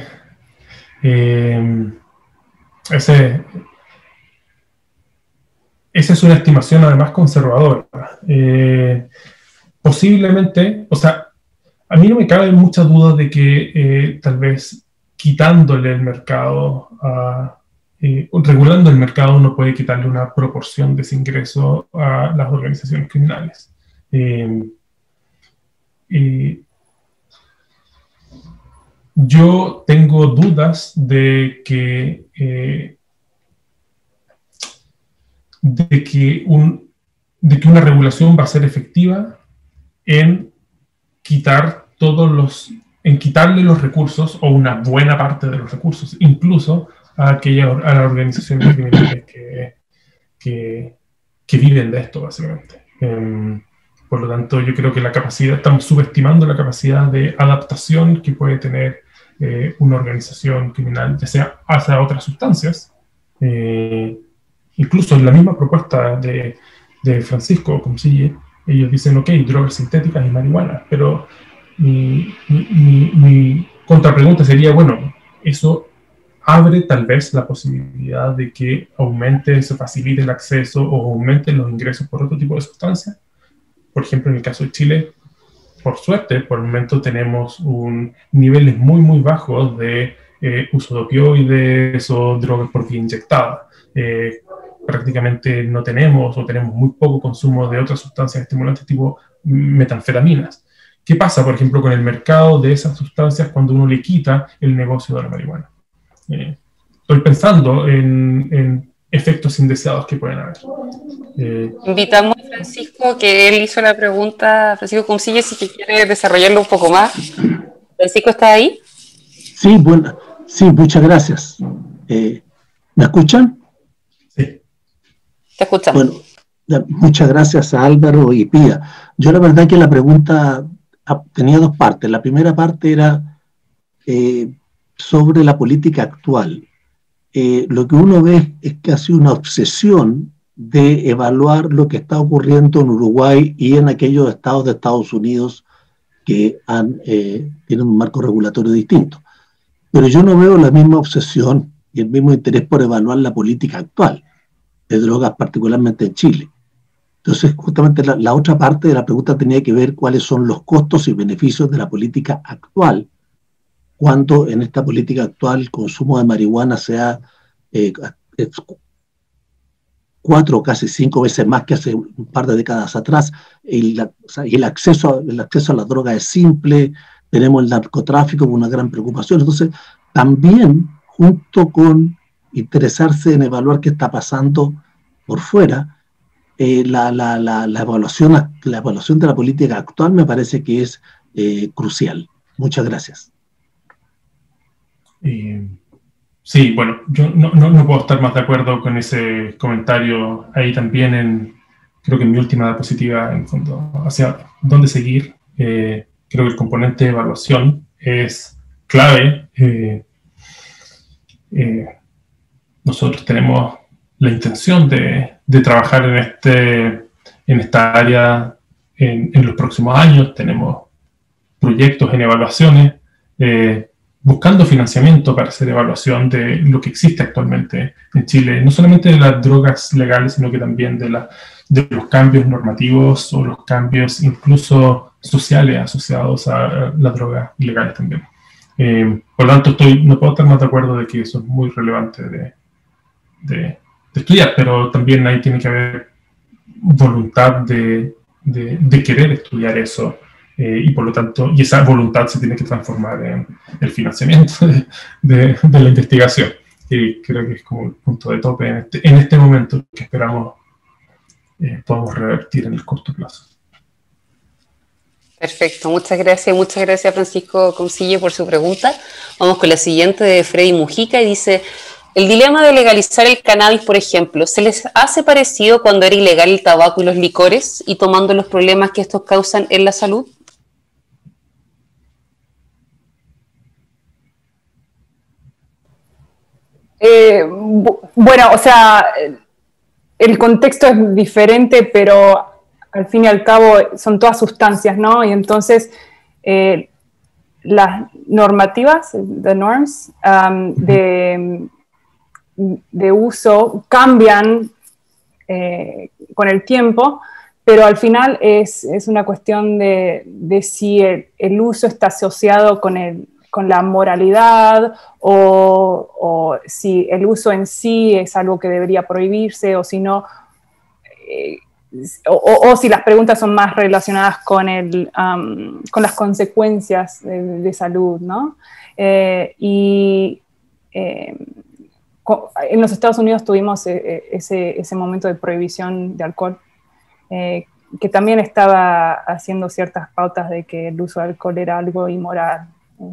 esa es una estimación además conservadora. Posiblemente, o sea, a mí no me cabe mucha duda de que tal vez quitándole el mercado, regulando el mercado, uno puede quitarle una proporción de ese ingreso a las organizaciones criminales. Yo tengo dudas de que una regulación va a ser efectiva en quitarle los recursos o una buena parte de los recursos, incluso a las organizaciones criminales que viven de esto, básicamente. Por lo tanto, yo creo que estamos subestimando la capacidad de adaptación que puede tener una organización criminal, ya sea hacia otras sustancias. Incluso en la misma propuesta de Francisco Comcille, ellos dicen, ok, drogas sintéticas y marihuana, pero mi contrapregunta sería, bueno, eso abre tal vez la posibilidad de que se facilite el acceso o aumenten los ingresos por otro tipo de sustancias. Por ejemplo, en el caso de Chile, por suerte, por el momento tenemos niveles muy, muy bajos de uso de opioides o drogas por vía inyectada. Prácticamente no tenemos o tenemos muy poco consumo de otras sustancias estimulantes tipo metanfetaminas. ¿Qué pasa, por ejemplo, con el mercado de esas sustancias cuando uno le quita el negocio de la marihuana? Estoy pensando en efectos indeseados que pueden haber. Invitamos a Francisco, que él hizo la pregunta, Francisco Comcille, si quiere desarrollarlo un poco más. Francisco, ¿está ahí? Sí, sí, muchas gracias. ¿Me escuchan? Sí. Te escuchamos. Bueno, muchas gracias a Álvaro y Pía. Yo la verdad que la pregunta tenía dos partes. La primera parte era sobre la política actual. Lo que uno ve es casi una obsesión de evaluar lo que está ocurriendo en Uruguay y en aquellos estados de Estados Unidos que tienen un marco regulatorio distinto. Pero yo no veo la misma obsesión y el mismo interés por evaluar la política actual de drogas, particularmente en Chile. Entonces, justamente la otra parte de la pregunta tenía que ver cuáles son los costos y beneficios de la política actual, cuando en esta política actual el consumo de marihuana sea 4 o casi 5 veces más que hace un par de décadas atrás, y el acceso a la droga es simple, tenemos el narcotráfico con una gran preocupación. Entonces, también, junto con interesarse en evaluar qué está pasando por fuera, la evaluación de la política actual me parece que es crucial. Muchas gracias. Sí, bueno, yo no puedo estar más de acuerdo con ese comentario. Ahí también, creo que en mi última diapositiva, en fondo, hacia dónde seguir, creo que el componente de evaluación es clave. Nosotros tenemos la intención de trabajar en esta área en los próximos años. Tenemos proyectos en evaluaciones. buscando financiamiento para hacer evaluación de lo que existe actualmente en Chile, no solamente de las drogas legales, sino que también de los cambios normativos o los cambios incluso sociales asociados a las drogas ilegales también. Por lo tanto, no puedo estar más de acuerdo de que eso es muy relevante de estudiar, pero también ahí tiene que haber voluntad de querer estudiar eso, y por lo tanto, y esa voluntad se tiene que transformar en el financiamiento de la investigación, y creo que es como el punto de tope en este momento que esperamos podamos revertir en el corto plazo. Perfecto, muchas gracias Francisco Councille por su pregunta. Vamos con la siguiente de Freddy Mujica y dice: el dilema de legalizar el cannabis, por ejemplo, ¿se les hace parecido cuando era ilegal el tabaco y los licores, y tomando los problemas que estos causan en la salud? Bueno, o sea, el contexto es diferente, pero al fin y al cabo son todas sustancias, ¿no? Y entonces las normativas, the norms, de uso cambian con el tiempo, pero al final es una cuestión de si el uso está asociado con la moralidad, o si el uso en sí es algo que debería prohibirse, o si no, o si las preguntas son más relacionadas con las consecuencias de salud, ¿no? En los Estados Unidos tuvimos ese momento de prohibición de alcohol, que también estaba haciendo ciertas pautas de que el uso de alcohol era algo inmoral.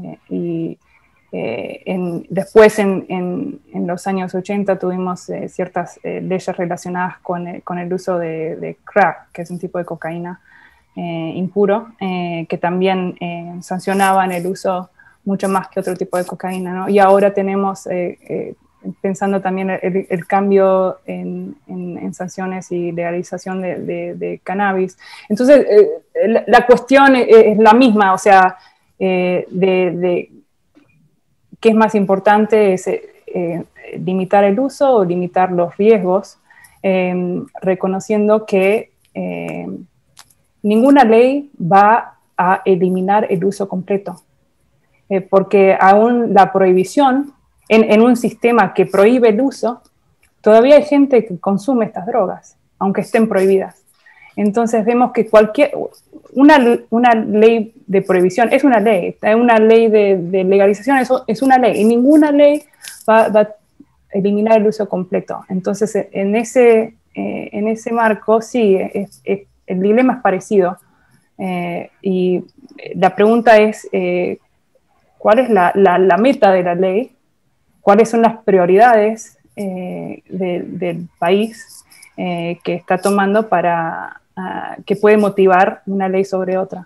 Después, en los años 80, tuvimos ciertas leyes relacionadas con el uso de crack, que es un tipo de cocaína impuro, que también sancionaban el uso mucho más que otro tipo de cocaína, ¿no? Y ahora tenemos, pensando también el cambio en sanciones y legalización de cannabis. Entonces, la cuestión es la misma, o sea, ¿qué es más importante? Es limitar el uso o limitar los riesgos, reconociendo que ninguna ley va a eliminar el uso completo, porque aún la prohibición, en un sistema que prohíbe el uso, todavía hay gente que consume estas drogas, aunque estén prohibidas. Entonces vemos que una ley de prohibición es una ley de legalización es una ley, y ninguna ley va a eliminar el uso completo. Entonces en ese marco sí, el dilema es parecido, y la pregunta es ¿cuál es la meta de la ley? ¿Cuáles son las prioridades del país que está tomando que puede motivar una ley sobre otra?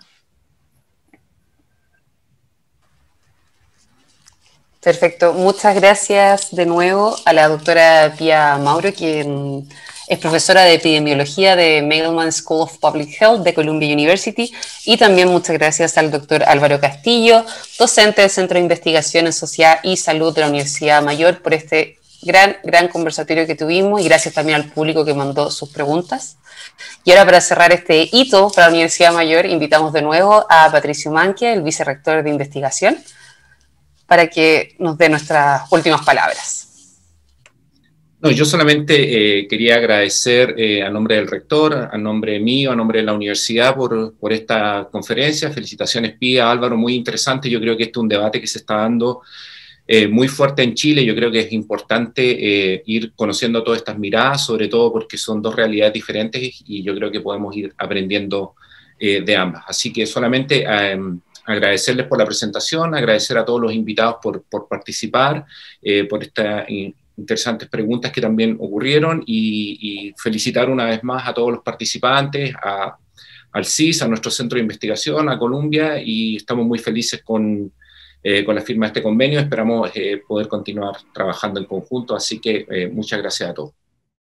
Perfecto, muchas gracias de nuevo a la doctora Pia Mauro, quien es profesora de epidemiología de Mailman School of Public Health de Columbia University, y también muchas gracias al doctor Álvaro Castillo, docente del Centro de Investigación en Sociedad y Salud de la Universidad Mayor, por este gran conversatorio que tuvimos, y gracias también al público que mandó sus preguntas. Y ahora, para cerrar este hito para la Universidad Mayor, invitamos de nuevo a Patricio Manquia, el vicerrector de investigación, para que nos dé nuestras últimas palabras. No, yo solamente quería agradecer a nombre del rector, a nombre mío, a nombre de la universidad por esta conferencia. Felicitaciones, Pía, Álvaro, muy interesante. Yo creo que este es un debate que se está dando muy fuerte en Chile. Yo creo que es importante ir conociendo todas estas miradas, sobre todo porque son dos realidades diferentes, y yo creo que podemos ir aprendiendo de ambas. Así que solamente agradecerles por la presentación, agradecer a todos los invitados por participar, por estas interesantes preguntas que también ocurrieron, y felicitar una vez más a todos los participantes, al CIS, a nuestro centro de investigación, a Columbia, y estamos muy felices con la firma de este convenio. Esperamos poder continuar trabajando en conjunto, así que muchas gracias a todos.